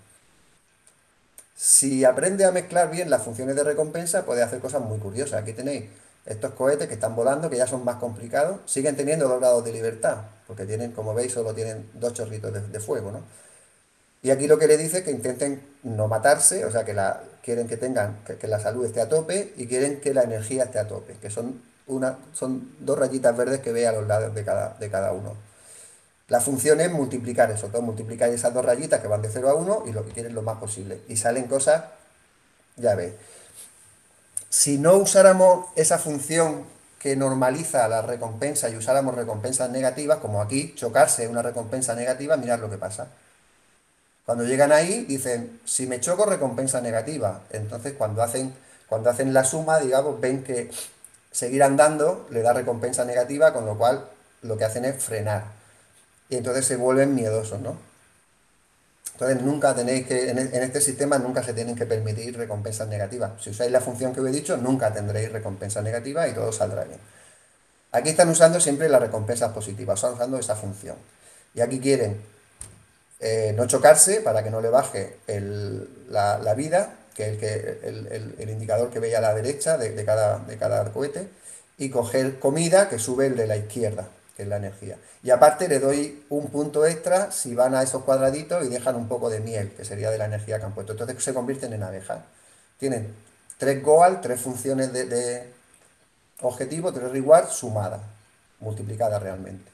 Si aprende a mezclar bien las funciones de recompensa, puede hacer cosas muy curiosas. Aquí tenéis estos cohetes que están volando, que ya son más complicados, siguen teniendo dos grados de libertad, porque tienen, como veis, solo tienen dos chorritos de, de fuego, ¿no? Y aquí lo que le dice es que intenten no matarse, o sea, que la, quieren que tengan, que, que la salud esté a tope y quieren que la energía esté a tope, que son, una, son dos rayitas verdes que ve a los lados de cada, de cada uno. La función es multiplicar eso, todo multiplicar esas dos rayitas que van de cero a uno y lo que quieren lo más posible. Y salen cosas, ya veis. Si no usáramos esa función que normaliza la recompensa y usáramos recompensas negativas, como aquí, chocarse es una recompensa negativa, mirad lo que pasa. Cuando llegan ahí, dicen, si me choco, recompensa negativa. Entonces, cuando hacen, cuando hacen la suma, digamos, ven que seguir andando le da recompensa negativa, con lo cual lo que hacen es frenar. Y entonces se vuelven miedosos, ¿no? Entonces, nunca tenéis que, en e- en este sistema nunca se tienen que permitir recompensas negativas. Si usáis la función que os he dicho, nunca tendréis recompensas negativas y todo saldrá bien. Aquí están usando siempre las recompensas positivas, están usando esa función. Y aquí quieren eh, no chocarse para que no le baje el- la, la vida, que es el, que, el, el- el indicador que veis a la derecha de, de cada, de cada cohete, y coger comida que sube el de la izquierda, que es la energía. Y aparte le doy un punto extra si van a esos cuadraditos y dejan un poco de miel, que sería de la energía que han puesto. Entonces se convierten en abejas. Tienen tres goal, tres funciones de, de objetivo, tres reward sumadas, multiplicadas realmente.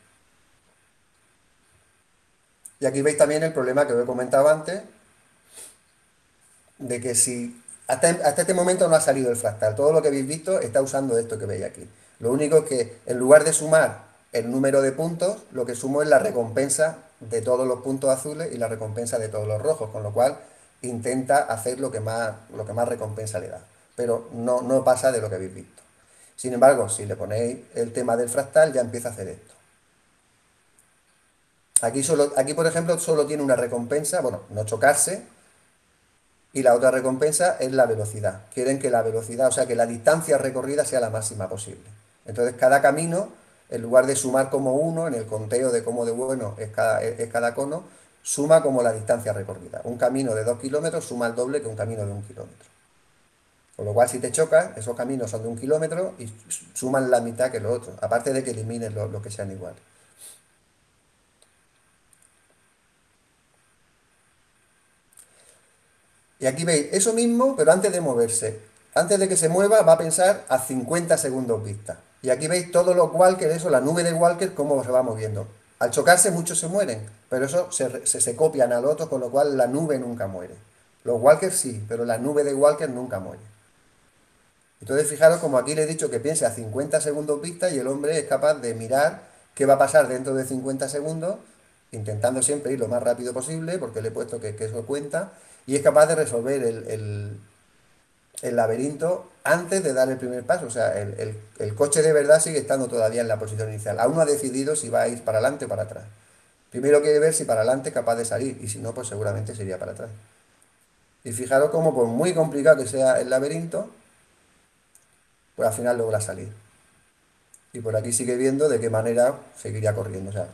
Y aquí veis también el problema que os he comentado antes, de que si hasta, hasta este momento no ha salido el fractal, todo lo que habéis visto está usando esto que veis aquí. Lo único es que en lugar de sumar el número de puntos, lo que sumo es la recompensa de todos los puntos azules y la recompensa de todos los rojos, con lo cual intenta hacer lo que más, lo que más recompensa le da. Pero no, no pasa de lo que habéis visto. Sin embargo, si le ponéis el tema del fractal, ya empieza a hacer esto. Aquí, solo, aquí, por ejemplo, solo tiene una recompensa, bueno, no chocarse, y la otra recompensa es la velocidad. Quieren que la velocidad, o sea, que la distancia recorrida sea la máxima posible. Entonces, cada camino, en lugar de sumar como uno, en el conteo de cómo de bueno es cada, es, es cada cono, suma como la distancia recorrida. Un camino de dos kilómetros suma el doble que un camino de un kilómetro. Con lo cual, si te chocas, esos caminos son de un kilómetro y suman la mitad que los otros, aparte de que elimines los lo que sean iguales. Y aquí veis eso mismo, pero antes de moverse. Antes de que se mueva, va a pensar a cincuenta segundos vista. Y aquí veis todos los walkers, eso, la nube de walkers, cómo se va moviendo. Al chocarse, muchos se mueren, pero eso se, re- se, se copian al otro, con lo cual la nube nunca muere. Los walkers sí, pero la nube de walkers nunca muere. Entonces, fijaros como aquí le he dicho que piense a cincuenta segundos vista y el hombre es capaz de mirar qué va a pasar dentro de cincuenta segundos, intentando siempre ir lo más rápido posible, porque le he puesto que, que eso cuenta, y es capaz de resolver el, el- el laberinto antes de dar el primer paso. O sea, el, el- el coche de verdad sigue estando todavía en la posición inicial. Aún no ha decidido si va a ir para adelante o para atrás. Primero quiere ver si para adelante es capaz de salir, y si no, pues seguramente sería para atrás. Y fijaros cómo, por muy complicado que sea el laberinto, pues al final logra salir. Y por aquí sigue viendo de qué manera seguiría corriendo. O sea,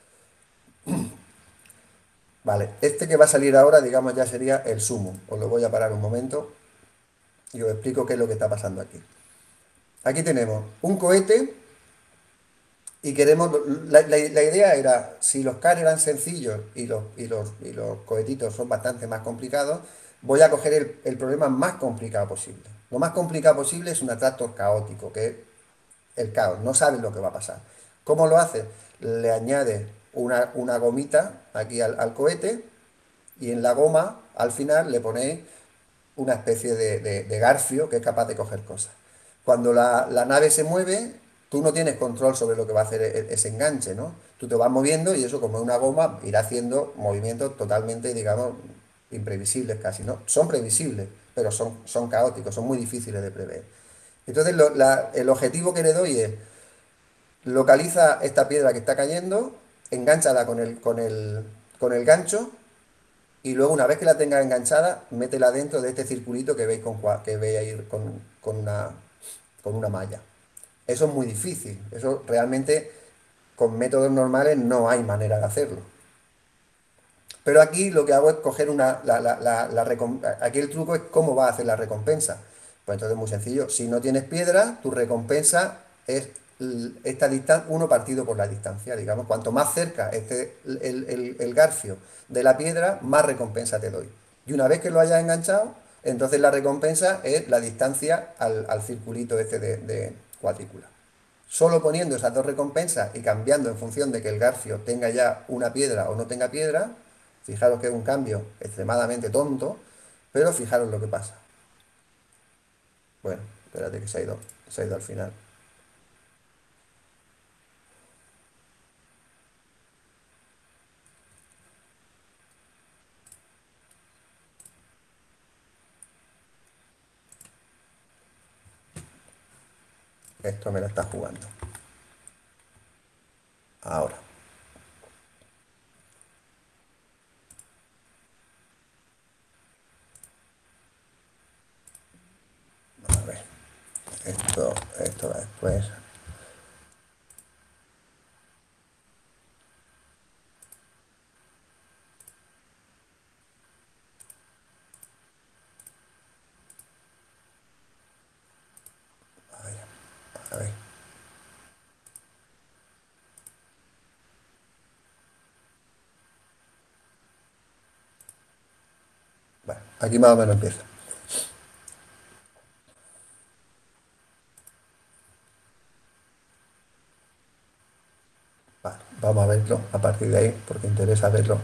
vale, este que va a salir ahora, digamos, ya sería el sumo. Os lo voy a parar un momento y os explico qué es lo que está pasando aquí. Aquí tenemos un cohete y queremos, la, la- la idea era, si los cars eran sencillos y los, y los, y los cohetitos son bastante más complicados, voy a coger el, el problema más complicado posible. Lo más complicado posible es un atractor caótico, que es el caos, no sabes lo que va a pasar. ¿Cómo lo hace? Le añade una, una gomita aquí al, al cohete y en la goma, al final, le ponéis una especie de, de- de garfio que es capaz de coger cosas. Cuando la, la nave se mueve, tú no tienes control sobre lo que va a hacer e- ese enganche, ¿no? Tú te vas moviendo y eso, como es una goma, irá haciendo movimientos totalmente, digamos, imprevisibles casi, ¿no? Son previsibles, pero son, son caóticos, son muy difíciles de prever. Entonces, lo- la- el objetivo que le doy es: localiza esta piedra que está cayendo, engánchala con el, con el, con el gancho y luego, una vez que la tengas enganchada, métela dentro de este circulito que veis, con, cua- que veis ahí con, con una, con una malla. Eso es muy difícil. Eso realmente con métodos normales no hay manera de hacerlo. Pero aquí lo que hago es coger una... La, la- la- la recom- aquí el truco es cómo va a hacer la recompensa. Pues entonces es muy sencillo. Si no tienes piedra, tu recompensa es l- esta distancia, uno partido por la distancia. Digamos, cuanto más cerca esté el, el- el garfio de la piedra, más recompensa te doy. Y una vez que lo hayas enganchado, entonces la recompensa es la distancia al, al circulito este de, de cuadrícula. Solo poniendo esas dos recompensas y cambiando en función de que el garfio tenga ya una piedra o no tenga piedra, fijaros que es un cambio extremadamente tonto, pero fijaros lo que pasa. Bueno, espérate que se ha ido, se ha ido al final. Esto me la está jugando. Ahora, a ver, esto, esto va después. A ver, a ver. Bueno, aquí más o menos empieza. Vale, vamos a verlo a partir de ahí, porque interesa verlo.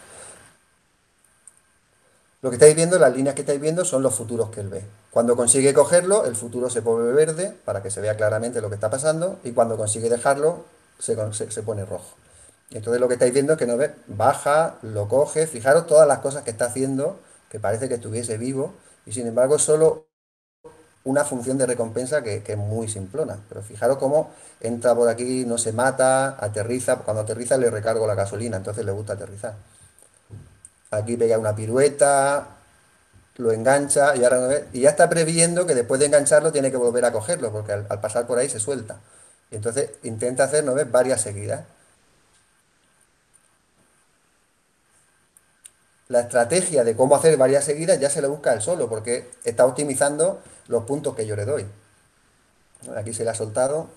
Lo que estáis viendo, las líneas que estáis viendo son los futuros que él ve. Cuando consigue cogerlo, el futuro se pone verde para que se vea claramente lo que está pasando, y cuando consigue dejarlo, se, con- se- se pone rojo. Y entonces lo que estáis viendo es que no ve, baja, lo coge, fijaros todas las cosas que está haciendo, que parece que estuviese vivo, y sin embargo es solo una función de recompensa que, que es muy simplona. Pero fijaros cómo entra por aquí, no se mata, aterriza. Cuando aterriza le recargo la gasolina, entonces le gusta aterrizar. Aquí pega una pirueta, lo engancha y, ahora, no ve- y ya está previendo que después de engancharlo tiene que volver a cogerlo, porque al, al pasar por ahí se suelta. Y entonces intenta hacer, ¿no ves?, varias seguidas. La estrategia de cómo hacer varias seguidas ya se la busca él solo, porque está optimizando los puntos que yo le doy. Aquí se le ha soltado.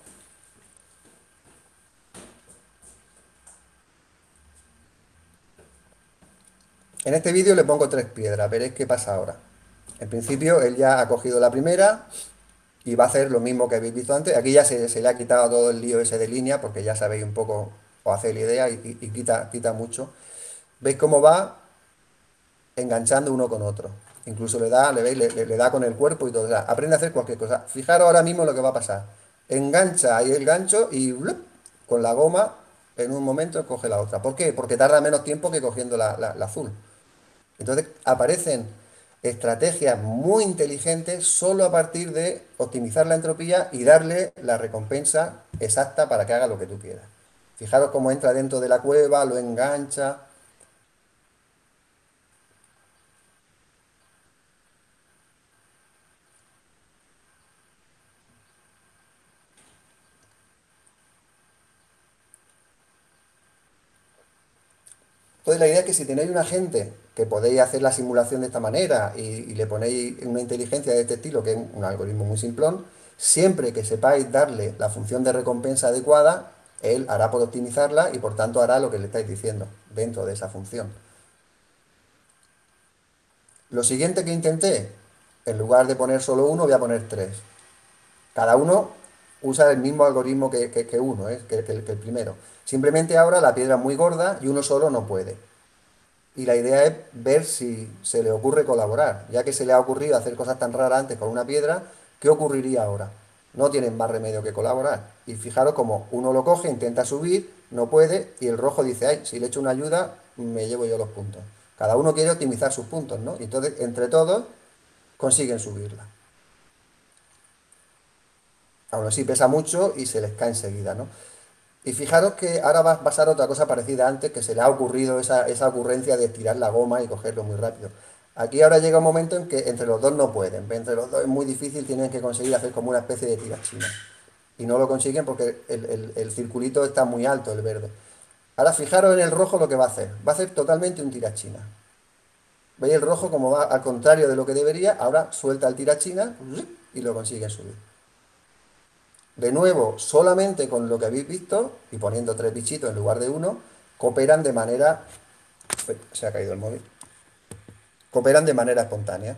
En este vídeo le pongo tres piedras, veréis qué pasa ahora. En principio él ya ha cogido la primera y va a hacer lo mismo que habéis visto antes. Aquí ya se, se le ha quitado todo el lío ese de línea, porque ya sabéis un poco, o hacéis la idea y, y- y quita, quita mucho. ¿Veis cómo va enganchando uno con otro? Incluso le da, le veis, le, le- le da con el cuerpo y todo. O sea, aprende a hacer cualquier cosa. Fijaros ahora mismo lo que va a pasar. Engancha ahí el gancho y ¡blup! Con la goma en un momento coge la otra. ¿Por qué? Porque tarda menos tiempo que cogiendo la, la- la azul. Entonces aparecen estrategias muy inteligentes solo a partir de optimizar la entropía y darle la recompensa exacta para que haga lo que tú quieras. Fijaros cómo entra dentro de la cueva, lo engancha. Entonces la idea es que si tenéis una gente que podéis hacer la simulación de esta manera y, y le ponéis una inteligencia de este estilo, que es un algoritmo muy simplón, siempre que sepáis darle la función de recompensa adecuada, él hará por optimizarla y por tanto hará lo que le estáis diciendo dentro de esa función. Lo siguiente que intenté, en lugar de poner solo uno, voy a poner tres. Cada uno usa el mismo algoritmo que, que- que uno, ¿eh? que, que el que el primero. Simplemente ahora la piedra es muy gorda y uno solo no puede. Y la idea es ver si se le ocurre colaborar. Ya que se le ha ocurrido hacer cosas tan raras antes con una piedra, ¿qué ocurriría ahora? No tienen más remedio que colaborar. Y fijaros como uno lo coge, intenta subir, no puede, y el rojo dice, ay, si le echo una ayuda, me llevo yo los puntos. Cada uno quiere optimizar sus puntos, ¿no? Y entonces, entre todos, consiguen subirla. Aún así pesa mucho y se les cae enseguida, ¿no? Y fijaros que ahora va a pasar otra cosa parecida antes, que se le ha ocurrido esa, esa ocurrencia de estirar la goma y cogerlo muy rápido. Aquí ahora llega un momento en que entre los dos no pueden, entre los dos es muy difícil, tienen que conseguir hacer como una especie de tirachina. Y no lo consiguen porque el, el- el circulito está muy alto, el verde. Ahora fijaros en el rojo lo que va a hacer. Va a hacer totalmente un tirachina. ¿Veis el rojo como va al contrario de lo que debería? Ahora suelta el tirachina y lo consiguen subir. De nuevo, solamente con lo que habéis visto y poniendo tres bichitos en lugar de uno, cooperan de manera... Uy, se ha caído el móvil. Cooperan de manera espontánea.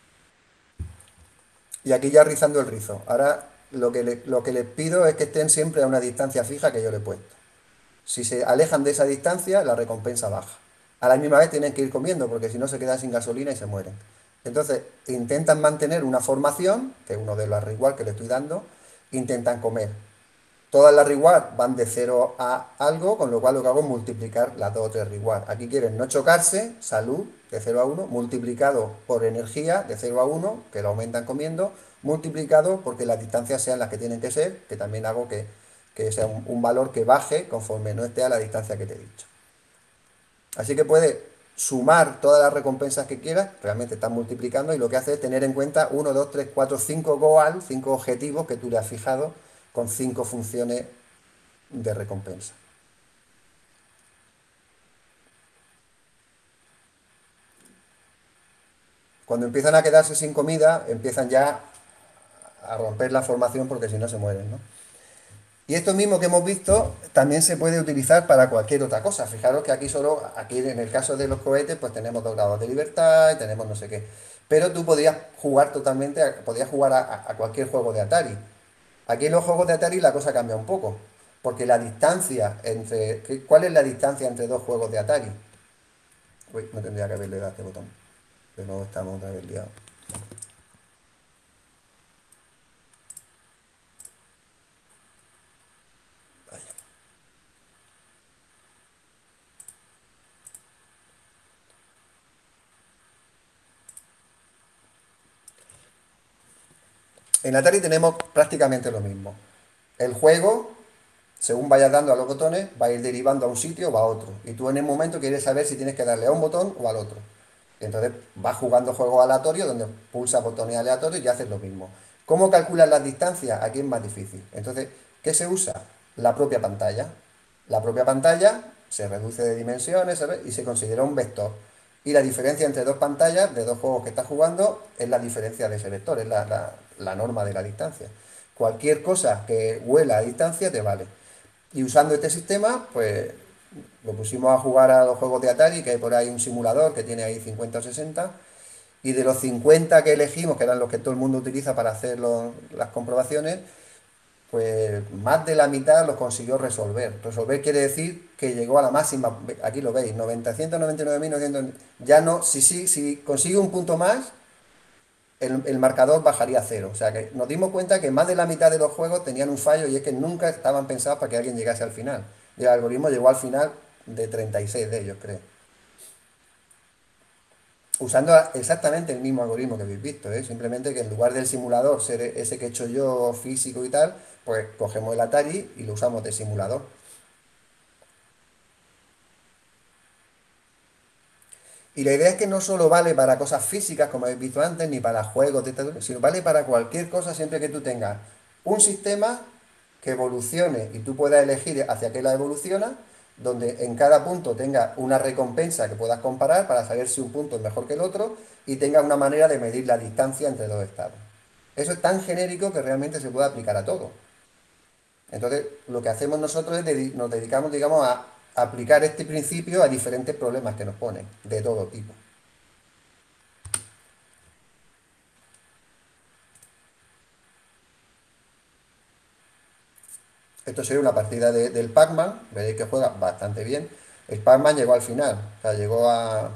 Y aquí ya rizando el rizo. Ahora lo que, le- lo que les pido es que estén siempre a una distancia fija que yo le he puesto. Si se alejan de esa distancia, la recompensa baja. A la misma vez tienen que ir comiendo porque si no se quedan sin gasolina y se mueren. Entonces, intentan mantener una formación, que es uno de los reward que le estoy dando, intentan comer. Todas las reward van de cero a algo, con lo cual lo que hago es multiplicar las dos o tres reward. Aquí quieren no chocarse, salud, de cero a uno, multiplicado por energía, de cero a uno, que lo aumentan comiendo, multiplicado porque las distancias sean las que tienen que ser, que también hago que, que sea un, un valor que baje conforme no esté a la distancia que te he dicho. Así que puedes sumar todas las recompensas que quieras, realmente estás multiplicando y lo que hace es tener en cuenta uno, dos, tres, cuatro, cinco goal, cinco objetivos que tú le has fijado con cinco funciones de recompensa. Cuando empiezan a quedarse sin comida, empiezan ya a romper la formación porque si no se mueren, ¿no? Y esto mismo que hemos visto también se puede utilizar para cualquier otra cosa. Fijaros que aquí solo, aquí en el caso de los cohetes, pues tenemos dos grados de libertad y tenemos no sé qué. Pero tú podías jugar totalmente, a- podías jugar a, a cualquier juego de Atari. Aquí en los juegos de Atari la cosa cambia un poco. Porque la distancia entre... ¿qué- ¿Cuál es la distancia entre dos juegos de Atari? Uy, no tendría que haberle dado este botón. De nuevo estamos otra vez liados. En Atari tenemos prácticamente lo mismo. El juego, según vayas dando a los botones, va a ir derivando a un sitio o a otro. Y tú en el momento quieres saber si tienes que darle a un botón o al otro. Entonces vas jugando juegos aleatorios donde pulsas botones aleatorios y haces lo mismo. ¿Cómo calculas las distancias? Aquí es más difícil. Entonces, ¿qué se usa? La propia pantalla. La propia pantalla se reduce de dimensiones, ¿sabes? Y se considera un vector. Y la diferencia entre dos pantallas de dos juegos que estás jugando es la diferencia de ese vector, es la, la- la norma de la distancia. Cualquier cosa que huela a distancia te vale. Y usando este sistema, pues lo pusimos a jugar a los juegos de Atari, que hay por ahí un simulador que tiene ahí cincuenta o sesenta, y de los cincuenta que elegimos, que eran los que todo el mundo utiliza para hacer los- las comprobaciones, pues más de la mitad los consiguió resolver. Resolver quiere decir que llegó a la máxima, aquí lo veis, noventa, ciento noventa y nueve mil novecientos. Ya no, si, si, si consigue un punto más, el, el marcador bajaría a cero. O sea que nos dimos cuenta que más de la mitad de los juegos tenían un fallo y es que nunca estaban pensados para que alguien llegase al final. Y el algoritmo llegó al final de treinta y seis de ellos, creo. Usando exactamente el mismo algoritmo que habéis visto, ¿eh? Simplemente que en lugar del simulador ser ese que he hecho yo físico y tal, pues cogemos el Atari y lo usamos de simulador. Y la idea es que no solo vale para cosas físicas, como habéis visto antes, ni para juegos, de sino vale para cualquier cosa siempre que tú tengas un sistema que evolucione y tú puedas elegir hacia qué la evoluciona, donde en cada punto tenga una recompensa que puedas comparar para saber si un punto es mejor que el otro y tenga una manera de medir la distancia entre dos estados. Eso es tan genérico que realmente se puede aplicar a todo. Entonces, lo que hacemos nosotros es dedi- nos dedicamos, digamos, a aplicar este principio a diferentes problemas que nos ponen, de todo tipo. Esto sería una partida de- del Pac-Man, veréis que juega bastante bien. El Pac-Man llegó al final, o sea, llegó a,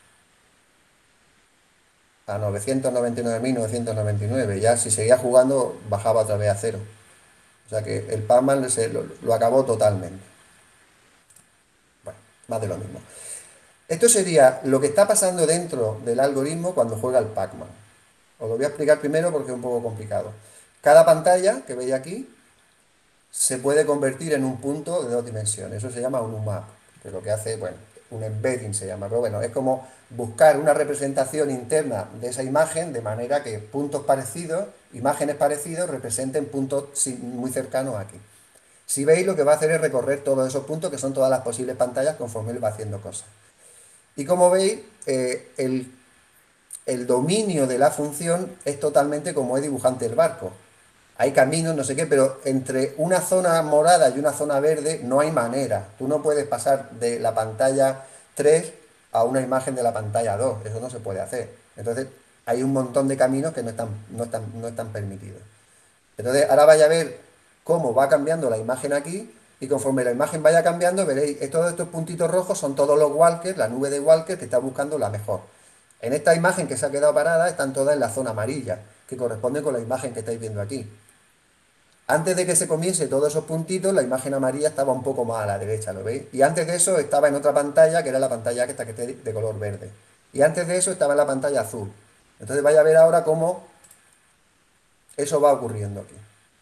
a novecientos noventa y nueve mil novecientos noventa y nueve. Ya si seguía jugando, bajaba otra vez a cero. O sea que el Pac-Man se lo, lo acabó totalmente. Bueno, más de lo mismo. Esto sería lo que está pasando dentro del algoritmo cuando juega el Pac-Man. Os lo voy a explicar primero porque es un poco complicado. Cada pantalla que veis aquí se puede convertir en un punto de dos dimensiones. Eso se llama un U M A P, que lo que hace, bueno, un embedding se llama, pero bueno, es como buscar una representación interna de esa imagen de manera que puntos parecidos, imágenes parecidas, representen puntos si- muy cercanos aquí. Si veis, lo que va a hacer es recorrer todos esos puntos, que son todas las posibles pantallas, conforme él va haciendo cosas. Y como veis, eh, el, el dominio de la función es totalmente como es dibujante el barco. Hay caminos, no sé qué, pero entre una zona morada y una zona verde no hay manera. Tú no puedes pasar de la pantalla tres a una imagen de la pantalla dos. Eso no se puede hacer. Entonces, hay un montón de caminos que no están, no están, no están permitidos. Entonces, ahora vaya a ver cómo va cambiando la imagen aquí, y conforme la imagen vaya cambiando, veréis, eh, todos estos puntitos rojos son todos los walkers, la nube de walkers que está buscando la mejor. En esta imagen que se ha quedado parada están todas en la zona amarilla, que corresponde con la imagen que estáis viendo aquí. Antes de que se comience todos esos puntitos, la imagen amarilla estaba un poco más a la derecha, ¿lo veis? Y antes de eso estaba en otra pantalla, que era la pantalla que está que esté de color verde. Y antes de eso estaba en la pantalla azul. Entonces vaya a ver ahora cómo eso va ocurriendo aquí.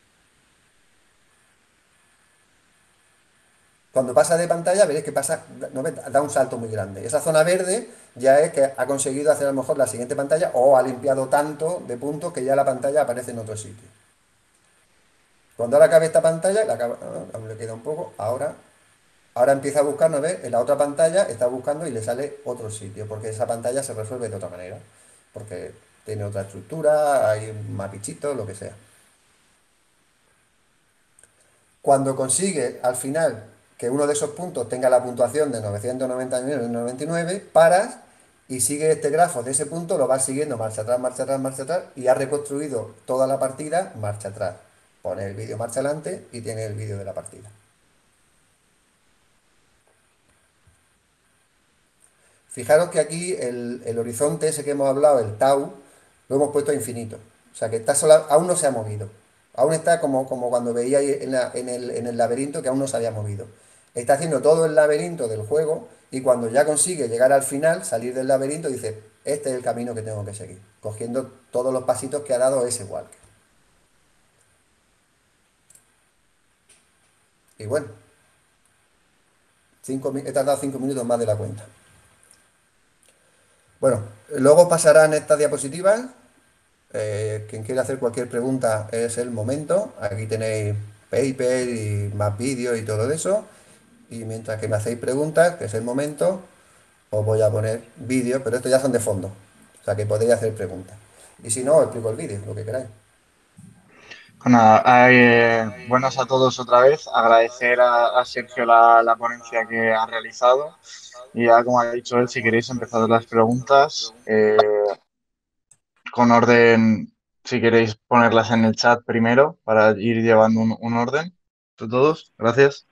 Cuando pasa de pantalla, veréis que pasa, ¿no ves? Da un salto muy grande. Esa zona verde ya es que ha conseguido hacer a lo mejor la siguiente pantalla o ha limpiado tanto de puntos que ya la pantalla aparece en otro sitio. Cuando ahora acabe esta pantalla, la acaba- ah, aún le queda un poco, ahora, ahora empieza a buscar, ¿no ves? En la otra pantalla está buscando y le sale otro sitio, porque esa pantalla se resuelve de otra manera, porque tiene otra estructura, hay un mapichito, lo que sea. Cuando consigue al final que uno de esos puntos tenga la puntuación de novecientos noventa y nueve, noventa y nueve, paras y sigue este grafo de ese punto, lo vas siguiendo marcha atrás, marcha atrás, marcha atrás, y has reconstruido toda la partida marcha atrás. Pone el vídeo marcha adelante y tiene el vídeo de la partida. Fijaros que aquí el, el horizonte ese que hemos hablado, el tau, lo hemos puesto a infinito. O sea que está sola- aún no se ha movido. Aún está como, como cuando veíais en, la- en el, en el laberinto, que aún no se había movido. Está haciendo todo el laberinto del juego y cuando ya consigue llegar al final, salir del laberinto, dice, este es el camino que tengo que seguir, cogiendo todos los pasitos que ha dado ese walker. Y bueno, cinco, he tardado cinco minutos más de la cuenta. Bueno, luego pasarán estas diapositivas. Eh, quien quiera hacer cualquier pregunta es el momento. Aquí tenéis paper y más vídeos y todo eso. Y mientras que me hacéis preguntas, que es el momento, os voy a poner vídeos, pero estos ya son de fondo. O sea que podéis hacer preguntas. Y si no, os explico el vídeo, lo que queráis. Bueno, eh, buenas a todos otra vez. Agradecer a, a Sergio la, la ponencia que ha realizado. Y ya, como ha dicho él, si queréis empezar las preguntas, eh, con orden, si queréis ponerlas en el chat primero para ir llevando un, un orden de todos. Gracias.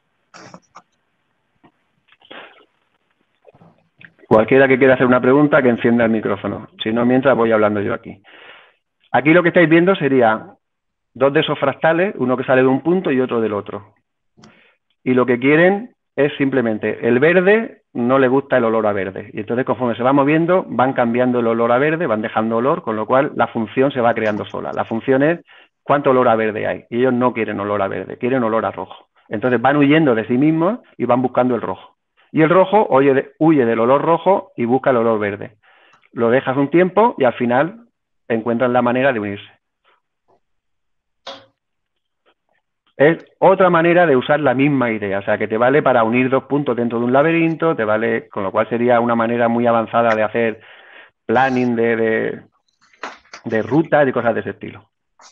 Cualquiera que quiera hacer una pregunta, que encienda el micrófono. Si no, mientras voy hablando yo aquí. Aquí lo que estáis viendo sería dos de esos fractales, uno que sale de un punto y otro del otro. Y lo que quieren es simplemente, el verde no le gusta el olor a verde. Y entonces conforme se va moviendo, van cambiando el olor a verde, van dejando olor, con lo cual la función se va creando sola. La función es cuánto olor a verde hay. Y ellos no quieren olor a verde, quieren olor a rojo. Entonces van huyendo de sí mismos y van buscando el rojo. Y el rojo huye, de, huye del olor rojo y busca el olor verde. Lo dejas un tiempo y al final encuentran la manera de unirse. Es otra manera de usar la misma idea, o sea, que te vale para unir dos puntos dentro de un laberinto, te vale, con lo cual sería una manera muy avanzada de hacer planning de, de, de rutas y cosas de ese estilo.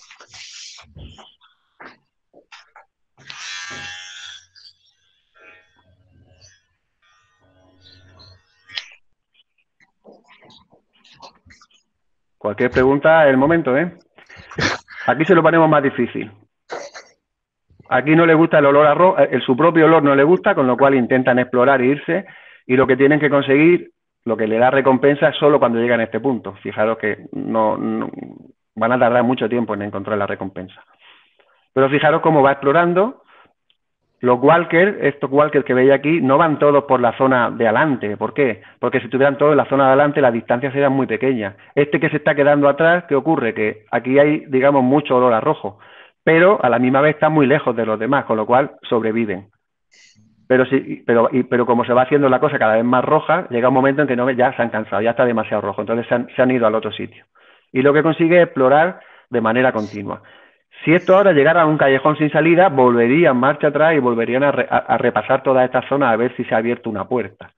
Cualquier pregunta es el momento, ¿eh? Aquí se lo ponemos más difícil. Aquí no le gusta el olor a rojo, el, su propio olor no le gusta, con lo cual intentan explorar e irse, y lo que tienen que conseguir, lo que le da recompensa es solo cuando llegan a este punto. Fijaros que no, no van a tardar mucho tiempo en encontrar la recompensa. Pero fijaros cómo va explorando. Los walkers, estos walkers que veis aquí, no van todos por la zona de adelante. ¿Por qué? Porque si estuvieran todos en la zona de adelante, las distancias serían muy pequeñas. Este que se está quedando atrás, ¿qué ocurre? Que aquí hay, digamos, mucho olor a rojo, pero a la misma vez está muy lejos de los demás, con lo cual sobreviven. Pero, sí, pero, y, pero como se va haciendo la cosa cada vez más roja, llega un momento en que no, ya se han cansado, ya está demasiado rojo, entonces se han, se han ido al otro sitio. Y lo que consigue es explorar de manera continua. Si esto ahora llegara a un callejón sin salida, volverían marcha atrás y volverían a, re, a, a repasar toda esta zona a ver si se ha abierto una puerta.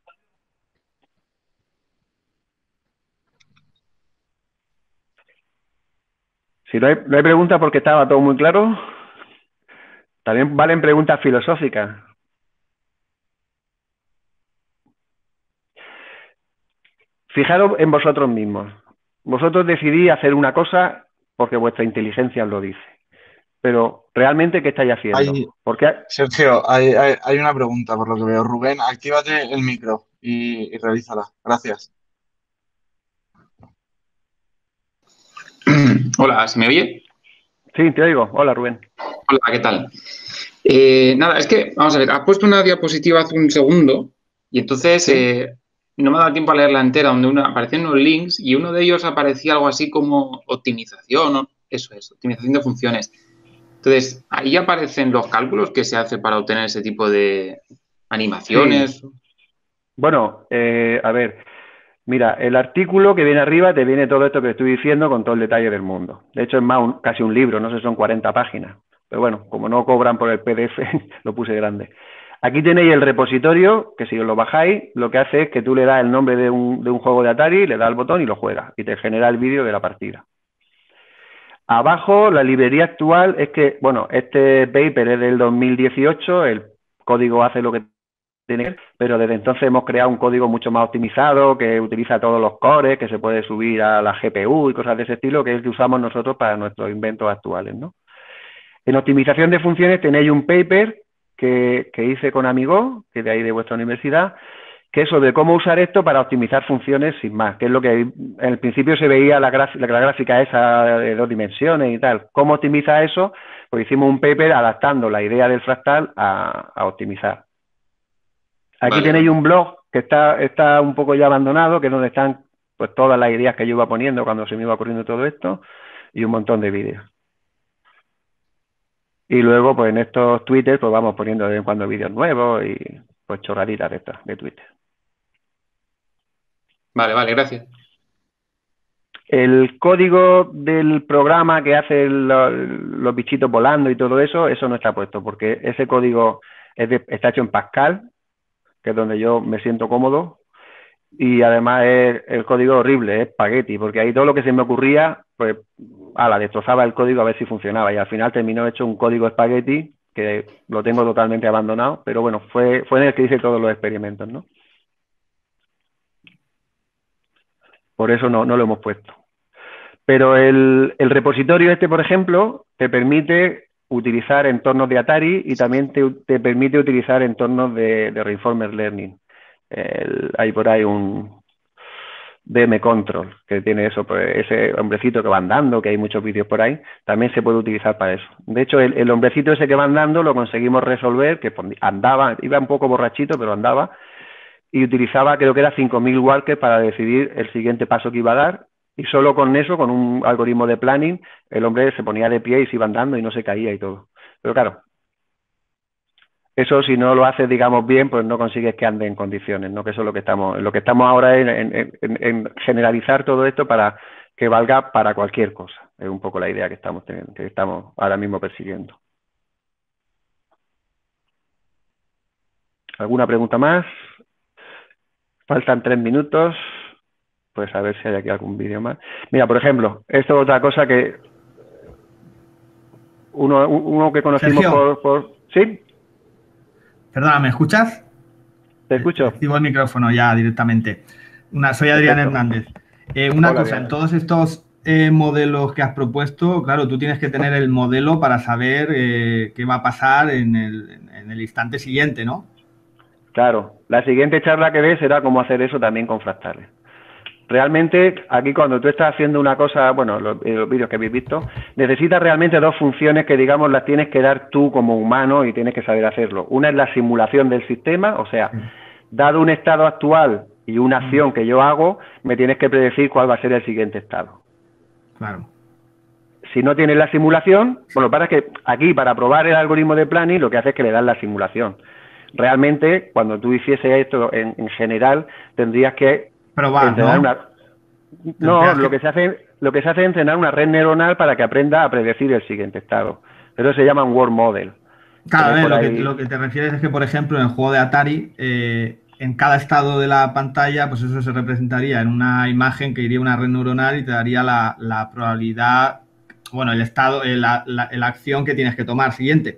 Si no hay, no hay preguntas porque estaba todo muy claro, también valen preguntas filosóficas. Fijaros en vosotros mismos. Vosotros decidís hacer una cosa porque vuestra inteligencia os lo dice. Pero, ¿realmente qué estáis haciendo? Hay, Porque... Sergio, hay, hay, hay una pregunta por lo que veo. Rubén, actívate el micro y, y realízala. Gracias. Hola, ¿se me oye? Sí, te oigo. Hola, Rubén. Hola, ¿qué tal? Eh, nada, es que, vamos a ver, has puesto una diapositiva hace un segundo y entonces ¿sí? eh, no me ha dado tiempo a leerla entera, donde una, aparecían unos links y uno de ellos aparecía algo así como optimización, ¿no? Eso es, optimización de funciones. Entonces, ahí aparecen los cálculos que se hace para obtener ese tipo de animaciones. Sí. Bueno, eh, a ver, mira, el artículo que viene arriba te viene todo esto que estoy diciendo con todo el detalle del mundo. De hecho, es más un, casi un libro, no sé, son cuarenta páginas. Pero bueno, como no cobran por el P D F, lo puse grande. Aquí tenéis el repositorio, que si os lo bajáis, lo que hace es que tú le das el nombre de un, de un juego de Atari, le das el botón y lo juegas, y te genera el vídeo de la partida. Abajo, la librería actual es que, bueno, este paper es del dos mil dieciocho, el código hace lo que tiene, pero desde entonces hemos creado un código mucho más optimizado, que utiliza todos los cores, que se puede subir a la G P U y cosas de ese estilo, que es el que usamos nosotros para nuestros inventos actuales, ¿no? En optimización de funciones tenéis un paper que, que hice con Amigo, que es de ahí de vuestra universidad, que es sobre cómo usar esto para optimizar funciones sin más, que es lo que en el principio se veía la, la, la gráfica esa de dos dimensiones y tal. ¿Cómo optimiza eso? Pues hicimos un paper adaptando la idea del fractal a, a optimizar. Aquí vale, tenéis un blog que está, está un poco ya abandonado, que es donde están pues todas las ideas que yo iba poniendo cuando se me iba ocurriendo todo esto, y un montón de vídeos. Y luego, pues en estos Twitter, pues vamos poniendo de vez en cuando vídeos nuevos y pues chorraditas de estas, de Twitter. Vale, vale, gracias. El código del programa que hace el, los bichitos volando y todo eso, eso no está puesto, porque ese código es de, está hecho en Pascal, que es donde yo me siento cómodo, y además es el código horrible, es espagueti, porque ahí todo lo que se me ocurría, pues, ala, destrozaba el código a ver si funcionaba, y al final terminó hecho un código espagueti, que lo tengo totalmente abandonado, pero bueno, fue, fue en el que hice todos los experimentos, ¿no? Por eso no, no lo hemos puesto. Pero el, el repositorio este, por ejemplo, te permite utilizar entornos de Atari y también te, te permite utilizar entornos de, de Reinformer Learning. El, hay por ahí un D M Control que tiene eso, pues ese hombrecito que va andando, que hay muchos vídeos por ahí, también se puede utilizar para eso. De hecho, el, el hombrecito ese que va andando lo conseguimos resolver, que andaba, iba un poco borrachito, pero andaba, y utilizaba, creo que era cinco mil walkers para decidir el siguiente paso que iba a dar. Y solo con eso, con un algoritmo de planning, el hombre se ponía de pie y se iba andando y no se caía y todo. Pero claro, eso si no lo haces, digamos, bien, pues no consigues que ande en condiciones, ¿no? Que eso es lo que estamos, lo que estamos ahora en, en, en, en generalizar todo esto para que valga para cualquier cosa. Es un poco la idea que estamos teniendo, que estamos ahora mismo persiguiendo. ¿Alguna pregunta más? Faltan tres minutos. Pues a ver si hay aquí algún vídeo más. Mira, por ejemplo, esto es otra cosa que uno, uno que conocimos por, por... ¿Sí? Perdona, ¿me escuchas? Te escucho. Activo el micrófono ya directamente. Una, soy Adrián Perfecto. Hernández. Eh, una Hola, cosa, Adrián. en todos estos eh, modelos que has propuesto, claro, tú tienes que tener el modelo para saber eh, qué va a pasar en el, en el instante siguiente, ¿no? Claro. La siguiente charla que ves será cómo hacer eso también con fractales. Realmente, aquí cuando tú estás haciendo una cosa, bueno, los, los vídeos que habéis visto, necesitas realmente dos funciones que, digamos, las tienes que dar tú como humano y tienes que saber hacerlo. Una es la simulación del sistema, o sea, dado un estado actual y una acción que yo hago, me tienes que predecir cuál va a ser el siguiente estado. Claro. Si no tienes la simulación, bueno, para que aquí, para probar el algoritmo de planning, lo que hace es que le das la simulación. Realmente, cuando tú hicieses esto en, en general, tendrías que probar, entrenar ¿no? una... No, lo que se hace, lo que se hace es entrenar una red neuronal para que aprenda a predecir el siguiente estado. Eso se llama un World Model. Claro, a ver, lo, ahí... que, lo que te refieres es que, por ejemplo, en el juego de Atari, eh, en cada estado de la pantalla, pues eso se representaría en una imagen que iría a una red neuronal y te daría la, la probabilidad, bueno, el estado, la, la, la acción que tienes que tomar siguiente.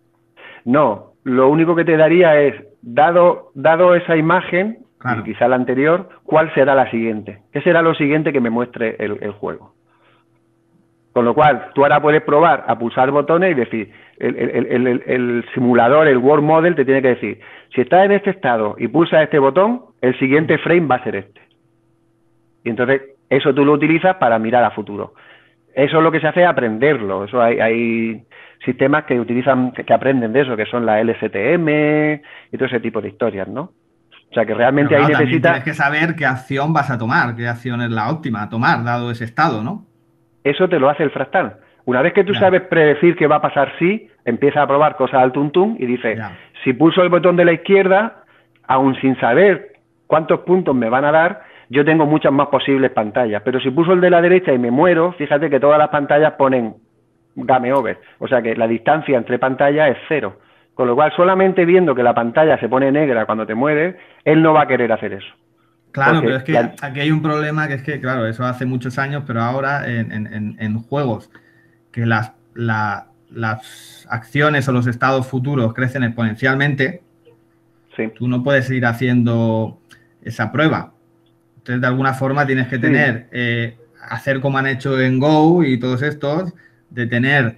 No, lo único que te daría es, dado, dado esa imagen, claro, y quizá la anterior, ¿cuál será la siguiente? ¿Qué será lo siguiente que me muestre el, el juego? Con lo cual, tú ahora puedes probar a pulsar botones y decir, el, el, el, el, el simulador, el World Model, te tiene que decir, si estás en este estado y pulsas este botón, el siguiente frame va a ser este. Y entonces, eso tú lo utilizas para mirar a futuro. Eso es lo que se hace, aprenderlo. Eso hay, hay sistemas que utilizan, que, que aprenden de eso, que son la L S T M y todo ese tipo de historias, ¿no? O sea, que realmente claro, ahí también necesitas... tienes que saber qué acción vas a tomar, qué acción es la óptima a tomar, dado ese estado, ¿no? Eso te lo hace el fractal. Una vez que tú ya. sabes predecir qué va a pasar sí, empiezas a probar cosas al tuntún y dices, ya. si pulso el botón de la izquierda, aun sin saber cuántos puntos me van a dar, yo tengo muchas más posibles pantallas. Pero si pulso el de la derecha y me muero, fíjate que todas las pantallas ponen game over. O sea que la distancia entre pantallas es cero. Con lo cual, solamente viendo que la pantalla se pone negra cuando te mueves, él no va a querer hacer eso. Claro, Porque pero es que la... aquí hay un problema que es que, claro, eso hace muchos años, pero ahora en, en, en juegos que las, la, las acciones o los estados futuros crecen exponencialmente, sí. tú no puedes ir haciendo esa prueba. Entonces, de alguna forma tienes que tener, sí. eh, hacer como han hecho en Go y todos estos, de tener,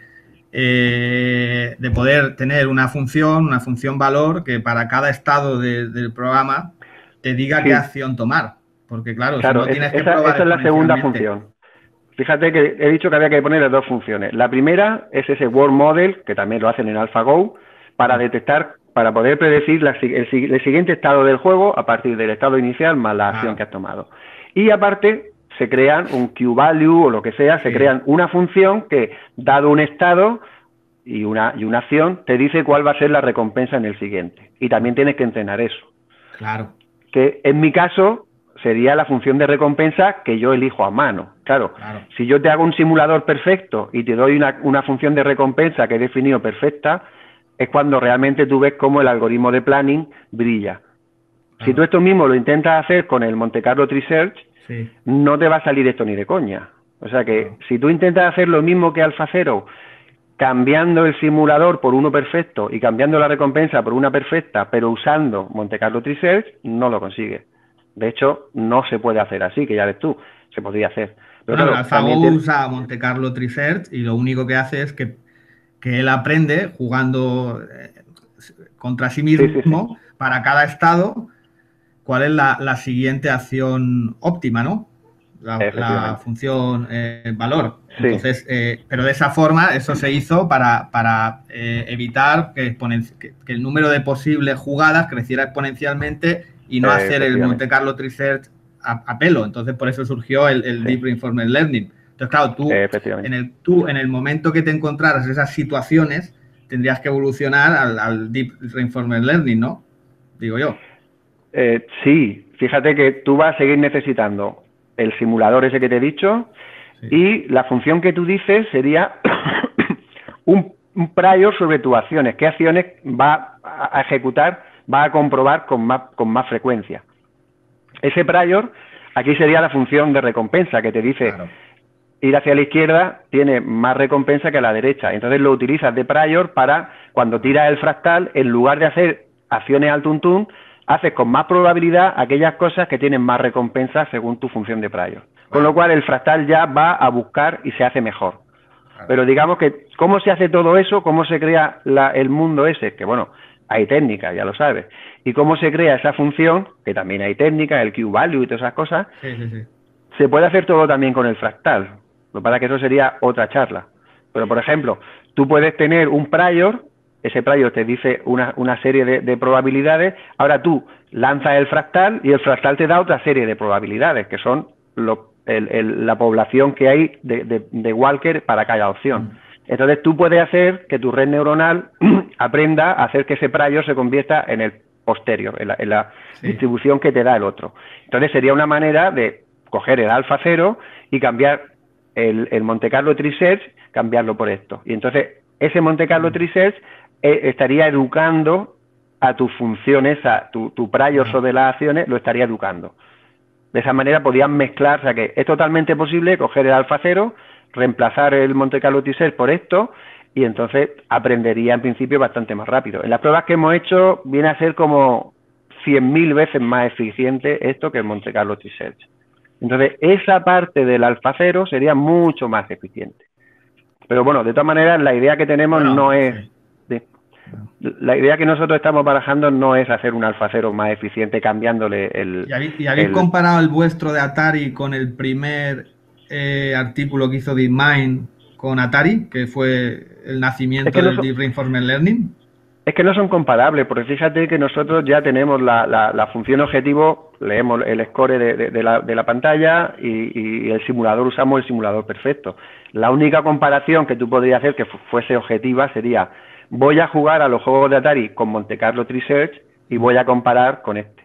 eh, de poder tener una función, una función valor que para cada estado de, del programa te diga sí. qué acción tomar. Porque claro, claro si no tienes esa, que probar esa es la segunda función. Fíjate que he dicho que había que ponerle dos funciones. La primera es ese World Model, que también lo hacen en AlphaGo, para detectar, para poder predecir la, el, el siguiente estado del juego a partir del estado inicial más la acción ah. que has tomado. Y aparte, se crean un Q-Value o lo que sea, se sí. crean una función que, dado un estado, y una, y una acción, te dice cuál va a ser la recompensa en el siguiente. Y también tienes que entrenar eso. Claro. Que en mi caso sería la función de recompensa que yo elijo a mano. Claro, Claro. si yo te hago un simulador perfecto y te doy una, una función de recompensa que he definido perfecta, es cuando realmente tú ves cómo el algoritmo de planning brilla. Claro. Si tú esto mismo lo intentas hacer con el Monte Carlo Tree Search, Sí. no te va a salir esto ni de coña. O sea que Claro. si tú intentas hacer lo mismo que AlphaZero, cambiando el simulador por uno perfecto y cambiando la recompensa por una perfecta, pero usando Monte Carlo Tree Search, no lo consigues. De hecho, no se puede hacer así, que ya ves tú, se podría hacer. Pero Bueno, claro, pero AlphaGo también tiene- usa Monte Carlo Tree Search y lo único que hace es que, que él aprende jugando eh, contra sí Sí, sí, sí. mismo para cada estado cuál es la, la siguiente acción óptima, ¿no? La, la Efectivamente. función eh, valor. Sí. Entonces, eh, pero de esa forma eso se hizo para, para eh, evitar que, exponen- que- que el número de posibles jugadas creciera exponencialmente y no Eh, hacer el efectivamente. Monte Carlo Tree Search a, a pelo. Entonces, por eso surgió el, el Sí. Deep Reinforcement Learning. Entonces, claro, tú Eh, efectivamente. en, el, tú, en el momento que te encontraras esas situaciones, tendrías que evolucionar al, al Deep Reinforcement Learning, ¿no? Digo yo. Eh, sí, fíjate que tú vas a seguir necesitando el simulador ese que te he dicho Sí. y la función que tú dices sería un, un prior sobre tus acciones. ¿Qué acciones va a ejecutar, va a comprobar con más, con más frecuencia? Ese prior, aquí sería la función de recompensa que te dice Claro. ir hacia la izquierda tiene más recompensa que a la derecha. Entonces lo utilizas de prior para cuando tiras el fractal, en lugar de hacer acciones al tuntún, haces con más probabilidad aquellas cosas que tienen más recompensa según tu función de prior. Con lo cual el fractal ya va a buscar y se hace mejor. Claro. Pero digamos que, ¿cómo se hace todo eso? ¿Cómo se crea la, el mundo ese? Que bueno, hay técnicas, ya lo sabes. ¿Y cómo se crea esa función? Que también hay técnicas, el Q-value y todas esas cosas. Sí, sí, sí. Se puede hacer todo también con el fractal. Lo que pasa es que eso sería otra charla. Pero, por ejemplo, tú puedes tener un prior, ese prior te dice una, una serie de, de probabilidades, ahora tú lanzas el fractal y el fractal te da otra serie de probabilidades, que son lo, el, el, la población que hay de, de, de Walker para cada opción. Entonces tú puedes hacer que tu red neuronal aprenda a hacer que ese prior se convierta en el posterior, en la, en la Sí. distribución que te da el otro. Entonces sería una manera de coger el alfa cero y cambiar el, el Monte Carlo Tree Search, cambiarlo por esto. Y entonces ese Monte Carlo Tree Search eh, estaría educando a tus funciones, a tu, tu prior Ajá. sobre las acciones, lo estaría educando. De esa manera podían mezclar, o sea que es totalmente posible coger el alfa cero, reemplazar el Monte Carlo Tree Search por esto y entonces aprendería en principio bastante más rápido. En las pruebas que hemos hecho viene a ser como cien mil veces más eficiente esto que el Monte Carlo Tree Search. Entonces, esa parte del alfa cero sería mucho más eficiente. Pero bueno, de todas maneras, la idea que tenemos Bueno, no es... sí. Sí, la idea que nosotros estamos barajando no es hacer un alfa cero más eficiente cambiándole el... ¿Y habéis, y habéis el- comparado el vuestro de Atari con el primer eh, artículo que hizo DeepMind con Atari, que fue el nacimiento Es que no del so- Deep Reinforcement Learning? Es que no son comparables, porque fíjate que nosotros ya tenemos la, la, la función objetivo, leemos el score de, de, de, la, de la pantalla y, y el simulador, usamos el simulador perfecto. La única comparación que tú podrías hacer que fu- fuese objetiva sería, voy a jugar a los juegos de Atari con Monte Carlo Tree Search y voy a comparar con este.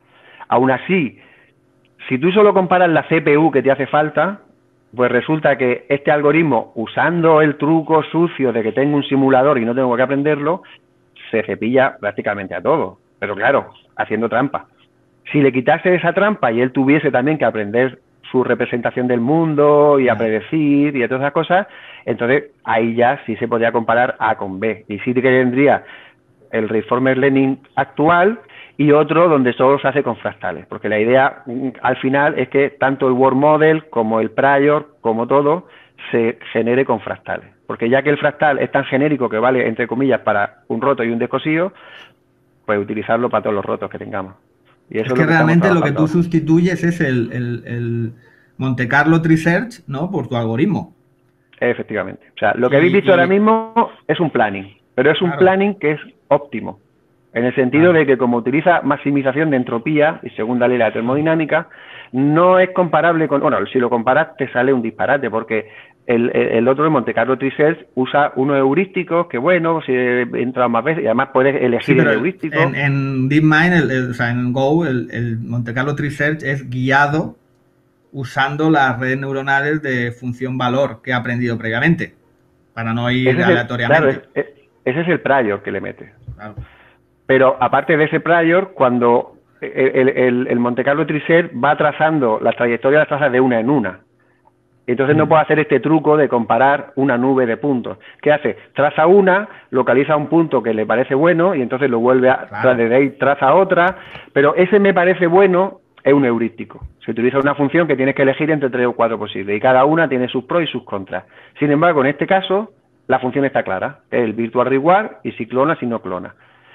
Aún así, si tú solo comparas la C P U que te hace falta, pues resulta que este algoritmo, usando el truco sucio de que tengo un simulador y no tengo que aprenderlo, se cepilla prácticamente a todo. Pero claro, haciendo trampa. Si le quitase esa trampa y él tuviese también que aprender su representación del mundo y a Ya. predecir y todas esas cosas, entonces ahí ya sí se podría comparar A con B. Y sí que tendría el Reinforcement Learning actual y otro donde solo se hace con fractales, porque la idea mm, al final es que tanto el World Model como el Prior, como todo, se genere con fractales, porque ya que el fractal es tan genérico que vale, entre comillas, para un roto y un descosido, pues utilizarlo para todos los rotos que tengamos. Y eso Es es que lo que estamos realmente lo que trabajando tú ahora. sustituyes es el, el, el Monte Carlo Tree Search, ¿no? Por tu algoritmo. Efectivamente. O sea, lo que Y- habéis visto y- ahora mismo es un planning, pero es un Claro. planning que es óptimo, en el sentido Claro. de que como utiliza maximización de entropía y segunda ley de la termodinámica, no es comparable con... Bueno, si lo comparas te sale un disparate, porque el, el otro, el Monte Carlo Tree Search, usa unos heurísticos que, bueno, si entras más veces y además puedes elegir Sí, el pero heurístico. en, en DeepMind, el, el- o sea, en Go, el, el Monte Carlo Tree Search es guiado usando las redes neuronales de función valor que ha aprendido previamente, para no ir Ese es el, claro, aleatoriamente. es- es- ese es el prior que le mete. Claro. Pero aparte de ese prior, cuando el, el, el, el Monte Carlo Tree Search va trazando las trayectorias, las traza de una en una. Entonces no Mm. puede hacer este truco de comparar una nube de puntos. ¿Qué hace? Traza una, localiza un punto que le parece bueno y entonces lo vuelve a... Claro. Desde ahí traza otra, pero ese me parece bueno es un heurístico. Se utiliza una función que tienes que elegir entre tres o cuatro posibles y cada una tiene sus pros y sus contras. Sin embargo, en este caso, la función está clara. Es el virtual reward y si clona, si no clona.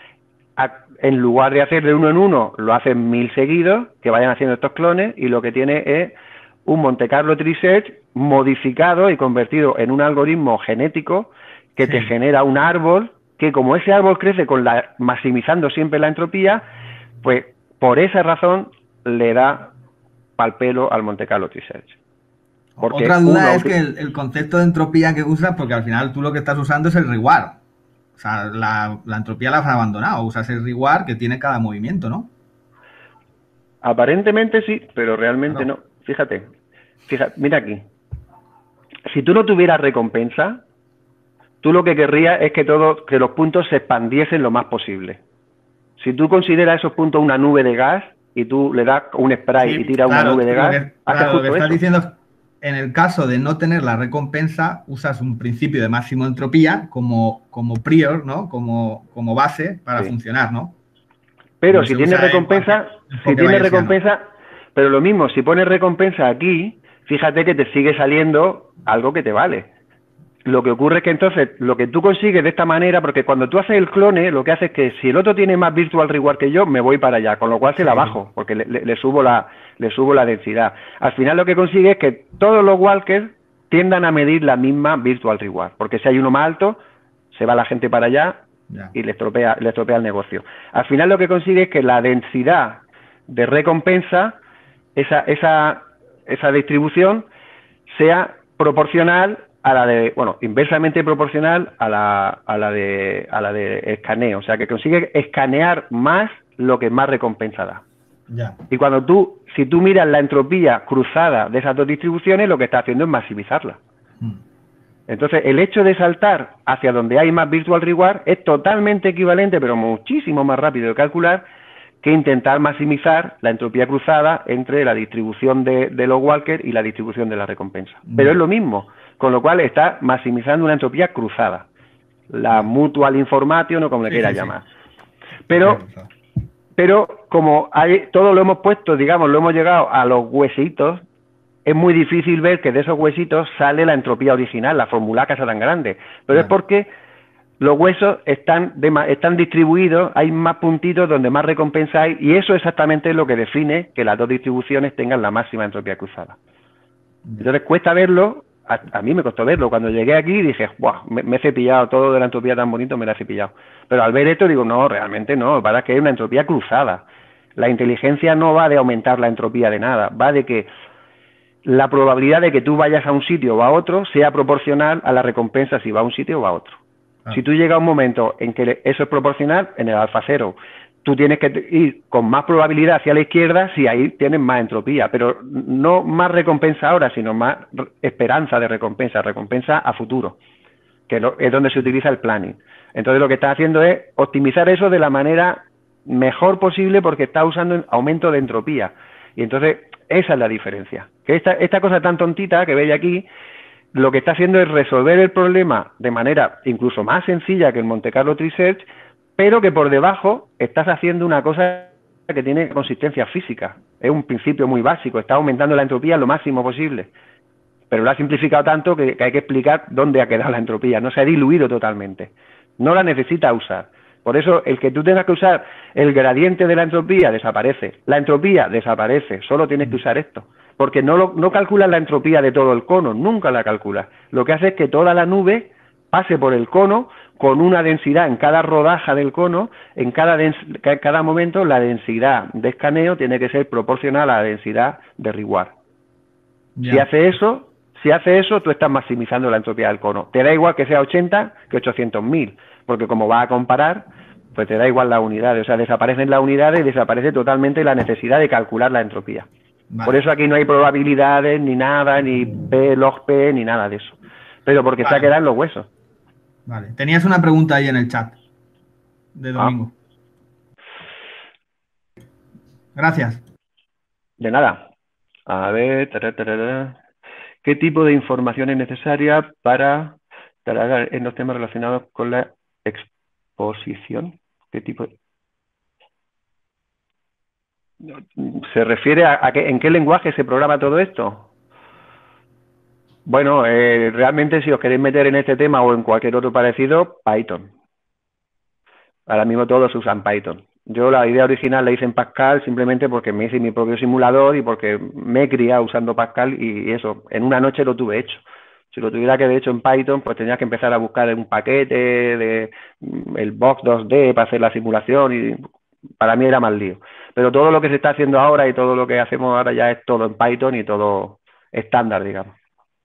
A- en lugar de hacer de uno en uno, lo hacen mil seguidos, que vayan haciendo estos clones, y lo que tiene es un Monte Carlo Tree Search modificado y convertido en un algoritmo genético que Sí. te genera un árbol que, como ese árbol crece con la, maximizando siempre la entropía, pues por esa razón le da pal pelo al Monte Carlo Tree Search. Porque Otra uno duda es uti- que el, el concepto de entropía que usas, porque al final tú lo que estás usando es el reward. O sea, la, la entropía la has abandonado. Usas el reward que tiene cada movimiento, ¿no? Aparentemente sí, pero realmente Claro. no. Fíjate, fíjate, mira aquí. Si tú no tuvieras recompensa, tú lo que querrías es que todo, que los puntos se expandiesen lo más posible. Si tú consideras esos puntos una nube de gas y tú le das un spray Sí, y tiras claro, una nube de lo gas, que, haces claro, lo que justo estás eso. diciendo es, en el caso de no tener la recompensa, usas un principio de máximo entropía como, como prior, ¿no? Como, como base para Sí. funcionar, ¿no? Pero Como si se tiene usa en recompensa, cualquier si enfoque tiene bayesiano. recompensa, pero lo mismo, si pones recompensa aquí, fíjate que te sigue saliendo algo que te vale. Lo que ocurre es que entonces, lo que tú consigues de esta manera, porque cuando tú haces el clone, lo que hace es que si el otro tiene más virtual reward que yo, me voy para allá, con lo cual se Sí. la bajo, porque le, le- le subo la, le subo la densidad. Al final lo que consigue es que todos los walkers tiendan a medir la misma virtual reward, porque si hay uno más alto, se va la gente para allá Ya. y le estropea, le estropea el negocio. Al final lo que consigue es que la densidad de recompensa, esa, esa, esa distribución, sea proporcional a la de, bueno, inversamente proporcional a la, a la de, a la de escaneo. O sea, que consigue escanear más lo que más recompensa da. Ya. Y cuando tú, si tú miras la entropía cruzada de esas dos distribuciones, lo que está haciendo es maximizarla. Mm. Entonces, el hecho de saltar hacia donde hay más virtual reward es totalmente equivalente, pero muchísimo más rápido de calcular, que intentar maximizar la entropía cruzada entre la distribución de, de los walkers y la distribución de la recompensa. Pero es lo mismo, con lo cual está maximizando una entropía cruzada. La mutual information o como le Sí, quiera sí, sí. llamar. Pero, Claro. pero como hay, todo lo hemos puesto, digamos, lo hemos llegado a los huesitos, es muy difícil ver que de esos huesitos sale la entropía original, la fórmula que es tan grande. Pero es Claro. porque los huesos están, de ma- están distribuidos, hay más puntitos donde más recompensa hay, y eso exactamente es lo que define que las dos distribuciones tengan la máxima entropía cruzada. Entonces cuesta verlo, a, a mí me costó verlo. Cuando llegué aquí dije, ¡buah! Me, me he cepillado, todo de la entropía tan bonito me la he cepillado. Pero al ver esto digo, no, realmente no, para que es una entropía cruzada. La inteligencia no va de aumentar la entropía de nada, va de que la probabilidad de que tú vayas a un sitio o a otro sea proporcional a la recompensa si va a un sitio o a otro. Claro. Si tú llegas a un momento en que eso es proporcional, en el alfa cero, tú tienes que ir con más probabilidad hacia la izquierda si ahí tienes más entropía, pero no más recompensa ahora, sino más esperanza de recompensa, recompensa a futuro, que es donde se utiliza el planning. Entonces lo que está haciendo es optimizar eso de la manera mejor posible porque está usando aumento de entropía. Y entonces esa es la diferencia. Que esta, esta cosa tan tontita que veis aquí, lo que está haciendo es resolver el problema de manera incluso más sencilla que el Monte Carlo Tree Search, pero que por debajo estás haciendo una cosa que tiene consistencia física. Es un principio muy básico, está aumentando la entropía lo máximo posible. Pero lo ha simplificado tanto que, que hay que explicar dónde ha quedado la entropía. No se ha diluido totalmente. No la necesita usar. Por eso, el que tú tengas que usar el gradiente de la entropía desaparece. La entropía desaparece. Solo tienes que usar esto. Porque no, lo, no calculas la entropía de todo el cono. Nunca la calculas. Lo que hace es que toda la nube pase por el cono con una densidad en cada rodaja del cono. En cada, dens en cada momento, la densidad de escaneo tiene que ser proporcional a la densidad de reward. Ya. Si hace eso, Si hace eso, tú estás maximizando la entropía del cono. Te da igual que sea ochenta que ochocientos mil, porque como va a comparar, pues te da igual las unidades. O sea, desaparecen las unidades y desaparece totalmente la necesidad de calcular la entropía. Vale. Por eso aquí no hay probabilidades, ni nada, ni P log P, ni nada de eso. Pero porque vale. se ha quedado en los huesos. Vale. Tenías una pregunta ahí en el chat de Domingo. Ah. Gracias. De nada. A ver... Tará, tará. ¿Qué tipo de información es necesaria para tratar en los temas relacionados con la exposición? ¿Qué tipo de... ¿Se refiere a, a qué, en qué lenguaje se programa todo esto? Bueno, eh, realmente si os queréis meter en este tema o en cualquier otro parecido, Python. Ahora mismo todos usan Python. Yo la idea original la hice en Pascal simplemente porque me hice mi propio simulador y porque me he criado usando Pascal y eso, en una noche lo tuve hecho. Si lo tuviera que haber hecho en Python, pues tenía que empezar a buscar un paquete de el Box dos D para hacer la simulación y para mí era más lío. Pero todo lo que se está haciendo ahora y todo lo que hacemos ahora ya es todo en Python y todo estándar, digamos.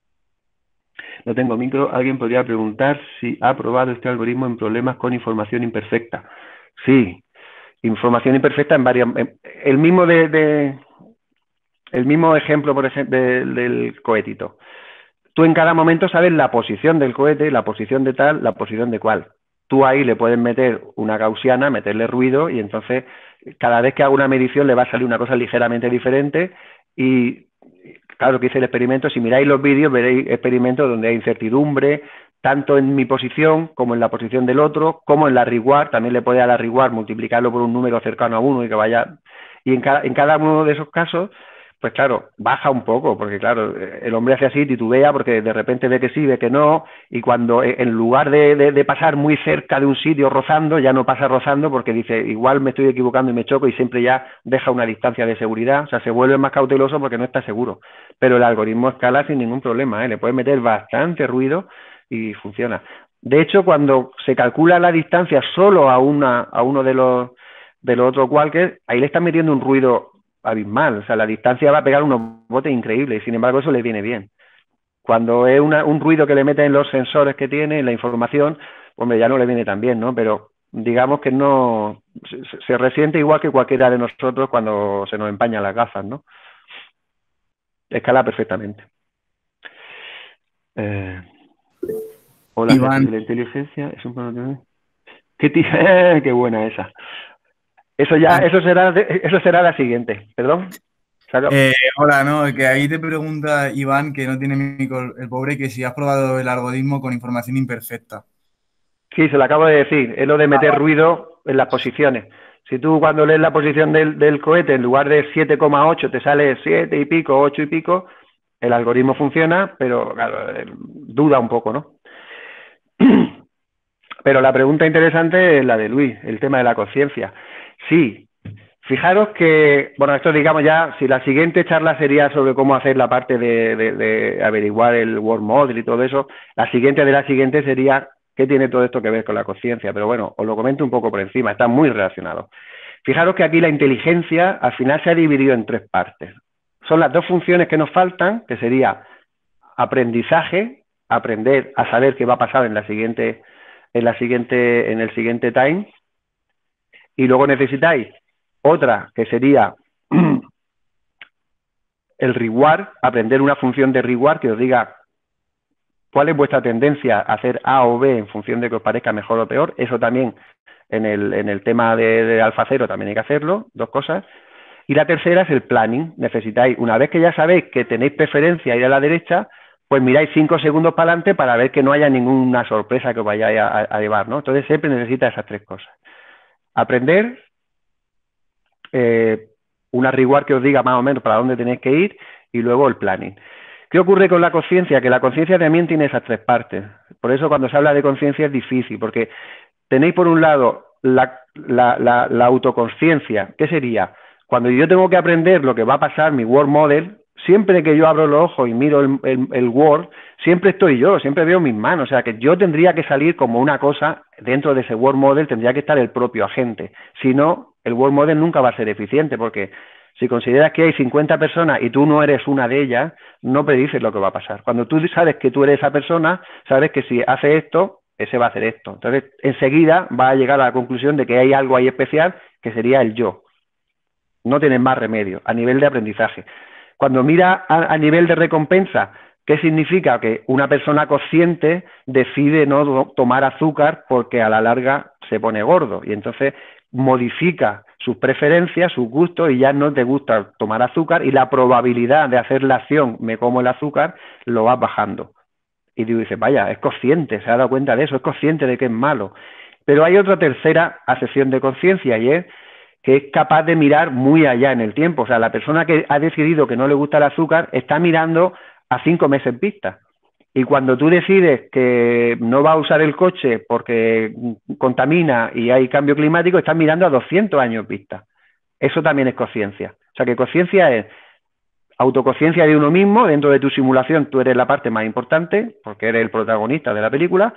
No tengo micro. Alguien podría preguntar si ha probado este algoritmo en problemas con información imperfecta. Sí. Información imperfecta en varias... El mismo de, de el mismo ejemplo, por ejemplo, de, del cohetito. Tú en cada momento sabes la posición del cohete, la posición de tal, la posición de cual. Tú ahí le puedes meter una gaussiana, meterle ruido y entonces cada vez que haga una medición le va a salir una cosa ligeramente diferente y claro que hice el experimento. Si miráis los vídeos veréis experimentos donde hay incertidumbre, tanto en mi posición como en la posición del otro, como en la reward. También le puede a la reward multiplicarlo por un número cercano a uno y que vaya... Y en cada, en cada uno de esos casos, pues claro, baja un poco, porque claro, el hombre hace así, titubea, porque de repente ve que sí, ve que no, y cuando en lugar de, de, de pasar muy cerca de un sitio rozando, ya no pasa rozando porque dice, igual me estoy equivocando y me choco, y siempre ya deja una distancia de seguridad. O sea, se vuelve más cauteloso porque no está seguro. Pero el algoritmo escala sin ningún problema, ¿eh? Le puedes meter bastante ruido y funciona. De hecho, cuando se calcula la distancia solo a una a uno de los de los otros walkers, ahí le están metiendo un ruido abismal. O sea, la distancia va a pegar unos botes increíbles y sin embargo eso le viene bien. Cuando es una, un ruido que le meten en los sensores que tiene, en la información, hombre, ya no le viene tan bien, ¿no? Pero digamos que no se, se resiente igual que cualquiera de nosotros cuando se nos empañan las gafas, ¿no? Escala perfectamente. Eh... Hola, Iván. La inteligencia es un... ¿Qué, qué buena esa. Eso ya, eso será, eso será la siguiente. Perdón. Eh, hola, no, que ahí te pregunta Iván, que no tiene micro, el pobre, que si has probado el algoritmo con información imperfecta. Sí, se lo acabo de decir. Es lo de meter ah, ruido en las posiciones. Si tú cuando lees la posición del, del cohete, en lugar de siete coma ocho te sale siete y pico, ocho y pico, el algoritmo funciona, pero claro, duda un poco, ¿no? Pero la pregunta interesante es la de Luis, el tema de la conciencia. Sí, fijaros que, bueno, esto digamos ya, si la siguiente charla sería sobre cómo hacer la parte de, de, de averiguar el world model y todo eso, la siguiente de la siguiente sería qué tiene todo esto que ver con la conciencia. Pero bueno, os lo comento un poco por encima, está muy relacionado. Fijaros que aquí la inteligencia al final se ha dividido en tres partes. Son las dos funciones que nos faltan, que sería aprendizaje, aprender a saber qué va a pasar en la siguiente, en la siguiente, en el siguiente time, y luego necesitáis otra que sería el reward, aprender una función de reward que os diga cuál es vuestra tendencia a hacer A o B en función de que os parezca mejor o peor. Eso también en el, en el tema de, de AlphaZero también hay que hacerlo, dos cosas. Y la tercera es el planning. Necesitáis, una vez que ya sabéis que tenéis preferencia a ir a la derecha, pues miráis cinco segundos para adelante para ver que no haya ninguna sorpresa que os vayáis a, a llevar, ¿no? Entonces siempre necesita esas tres cosas. Aprender, eh, una reward que os diga más o menos para dónde tenéis que ir y luego el planning. ¿Qué ocurre con la conciencia? Que la conciencia también tiene esas tres partes. Por eso cuando se habla de conciencia es difícil, porque tenéis por un lado la, la, la, la autoconsciencia. ¿Qué sería? Cuando yo tengo que aprender lo que va a pasar, mi world model, siempre que yo abro los ojos y miro el, el, el world, siempre estoy yo, siempre veo mis manos. O sea, que yo tendría que salir como una cosa, dentro de ese world model tendría que estar el propio agente. Si no, el world model nunca va a ser eficiente, porque Si consideras que hay cincuenta personas y tú no eres una de ellas, no predices lo que va a pasar. Cuando tú sabes que tú eres esa persona, sabes que si hace esto, ese va a hacer esto. Entonces, enseguida va a llegar a la conclusión de que hay algo ahí especial que sería el yo. No tienes más remedio a nivel de aprendizaje. Cuando mira a, a nivel de recompensa, ¿qué significa? Que una persona consciente decide no tomar azúcar porque a la larga se pone gordo y entonces modifica sus preferencias, sus gustos y ya no te gusta tomar azúcar y la probabilidad de hacer la acción me como el azúcar lo vas bajando. Y tú dices, vaya, es consciente, se ha dado cuenta de eso, es consciente de que es malo. Pero hay otra tercera acepción de conciencia y es que es capaz de mirar muy allá en el tiempo. O sea, la persona que ha decidido que no le gusta el azúcar está mirando a cinco meses vista. Y cuando tú decides que no va a usar el coche porque contamina y hay cambio climático, estás mirando a doscientos años vista. Eso también es conciencia. O sea, que conciencia es autoconciencia de uno mismo. Dentro de tu simulación tú eres la parte más importante porque eres el protagonista de la película.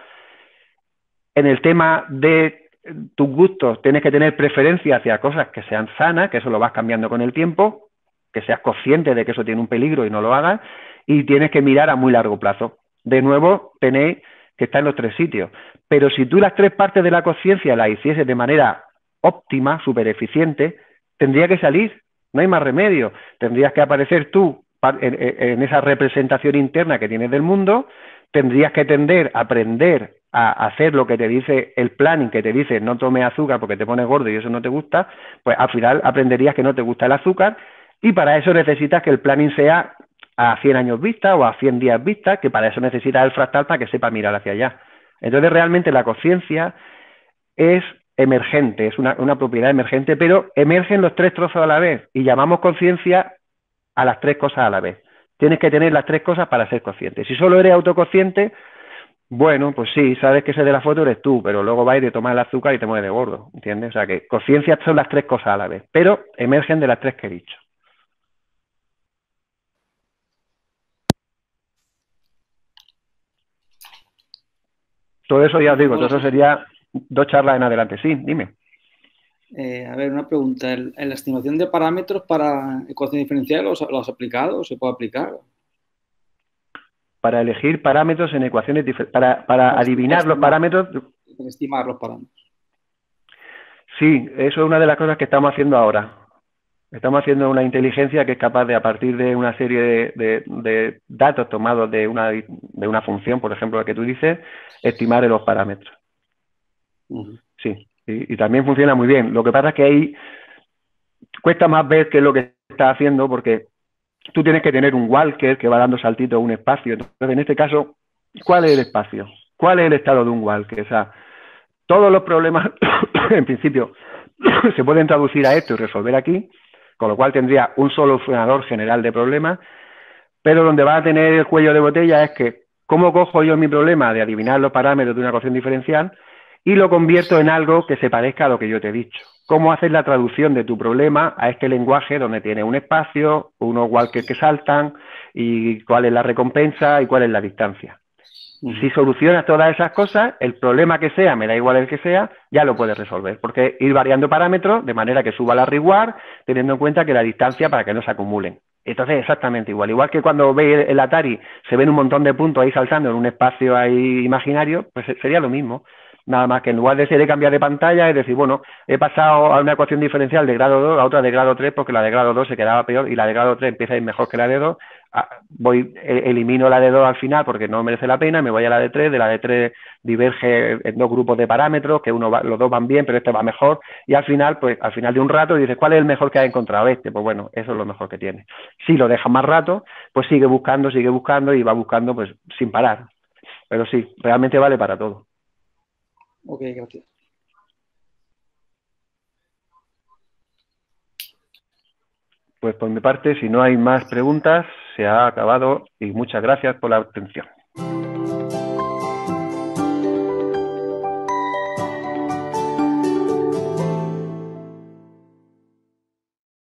En el tema de tus gustos tienes que tener preferencia hacia cosas que sean sanas, que eso lo vas cambiando con el tiempo, que seas consciente de que eso tiene un peligro y no lo hagas, y tienes que mirar a muy largo plazo. De nuevo, tenéis que estar en los tres sitios. Pero si tú las tres partes de la conciencia las hicieses de manera óptima, súper eficiente, tendría que salir, no hay más remedio. Tendrías que aparecer tú en, en esa representación interna que tienes del mundo, tendrías que tender a aprender a hacer lo que te dice el planning, que te dice no tomes azúcar porque te pones gordo y eso no te gusta, pues al final aprenderías que no te gusta el azúcar y para eso necesitas que el planning sea a cien años vista o a cien días vista, que para eso necesitas el fractal para que sepa mirar hacia allá. Entonces realmente la conciencia es emergente, es una, una propiedad emergente, pero emergen los tres trozos a la vez y llamamos conciencia a las tres cosas a la vez. Tienes que tener las tres cosas para ser consciente. Si solo eres autoconsciente, bueno, pues sí, sabes que ese de la foto eres tú, pero luego vas y te tomas el azúcar y te mueves de gordo, ¿entiendes? O sea que conciencia son las tres cosas a la vez, pero emergen de las tres que he dicho. Todo eso ya os digo, todo eso sería dos charlas en adelante. Sí, dime. Eh, a ver, una pregunta. ¿En la estimación de parámetros para ecuación diferencial los, los has aplicado? ¿Se puede aplicar? Para elegir parámetros en ecuaciones diferentes, para, para, para adivinar estimar, los parámetros. Para estimar los parámetros. Sí, eso es una de las cosas que estamos haciendo ahora. Estamos haciendo una inteligencia que es capaz de, a partir de una serie de, de, de datos tomados de una, de una función, por ejemplo, la que tú dices, estimar los parámetros. Uh-huh. Sí, y, y también funciona muy bien. Lo que pasa es que ahí cuesta más ver qué es lo que está haciendo, porque tú tienes que tener un walker que va dando saltitos a un espacio. Entonces, en este caso, ¿cuál es el espacio? ¿Cuál es el estado de un walker? O sea, todos los problemas, en principio, se pueden traducir a esto y resolver aquí, con lo cual tendría un solucionador general de problemas, pero donde va a tener el cuello de botella es que, ¿cómo cojo yo mi problema de adivinar los parámetros de una ecuación diferencial y lo convierto en algo que se parezca a lo que yo te he dicho? ¿Cómo hacer la traducción de tu problema a este lenguaje donde tiene un espacio, unos walkers que saltan, y cuál es la recompensa y cuál es la distancia? Uh-huh. Si solucionas todas esas cosas, el problema que sea, me da igual el que sea, ya lo puedes resolver. Porque ir variando parámetros de manera que suba la reward, teniendo en cuenta que la distancia para que no se acumulen. Entonces, exactamente igual. Igual que cuando veis el Atari, se ven un montón de puntos ahí saltando en un espacio ahí imaginario, pues sería lo mismo. Nada más que en lugar de ser de cambiar de pantalla, es decir, bueno, he pasado a una ecuación diferencial de grado dos a otra de grado tres porque la de grado dos se quedaba peor y la de grado tres empieza a ir mejor que la de dos. Voy, elimino la de dos al final porque no merece la pena, me voy a la de tres, de la de tres diverge en dos grupos de parámetros, que uno va, los dos van bien, pero este va mejor, y al final, pues al final de un rato dices, ¿cuál es el mejor que has encontrado? Este, pues bueno, eso es lo mejor que tiene. Si lo dejas más rato, pues sigue buscando, sigue buscando y va buscando pues sin parar. Pero sí, realmente vale para todo. Ok, gracias. Pues por mi parte, si no hay más preguntas, se ha acabado y muchas gracias por la atención.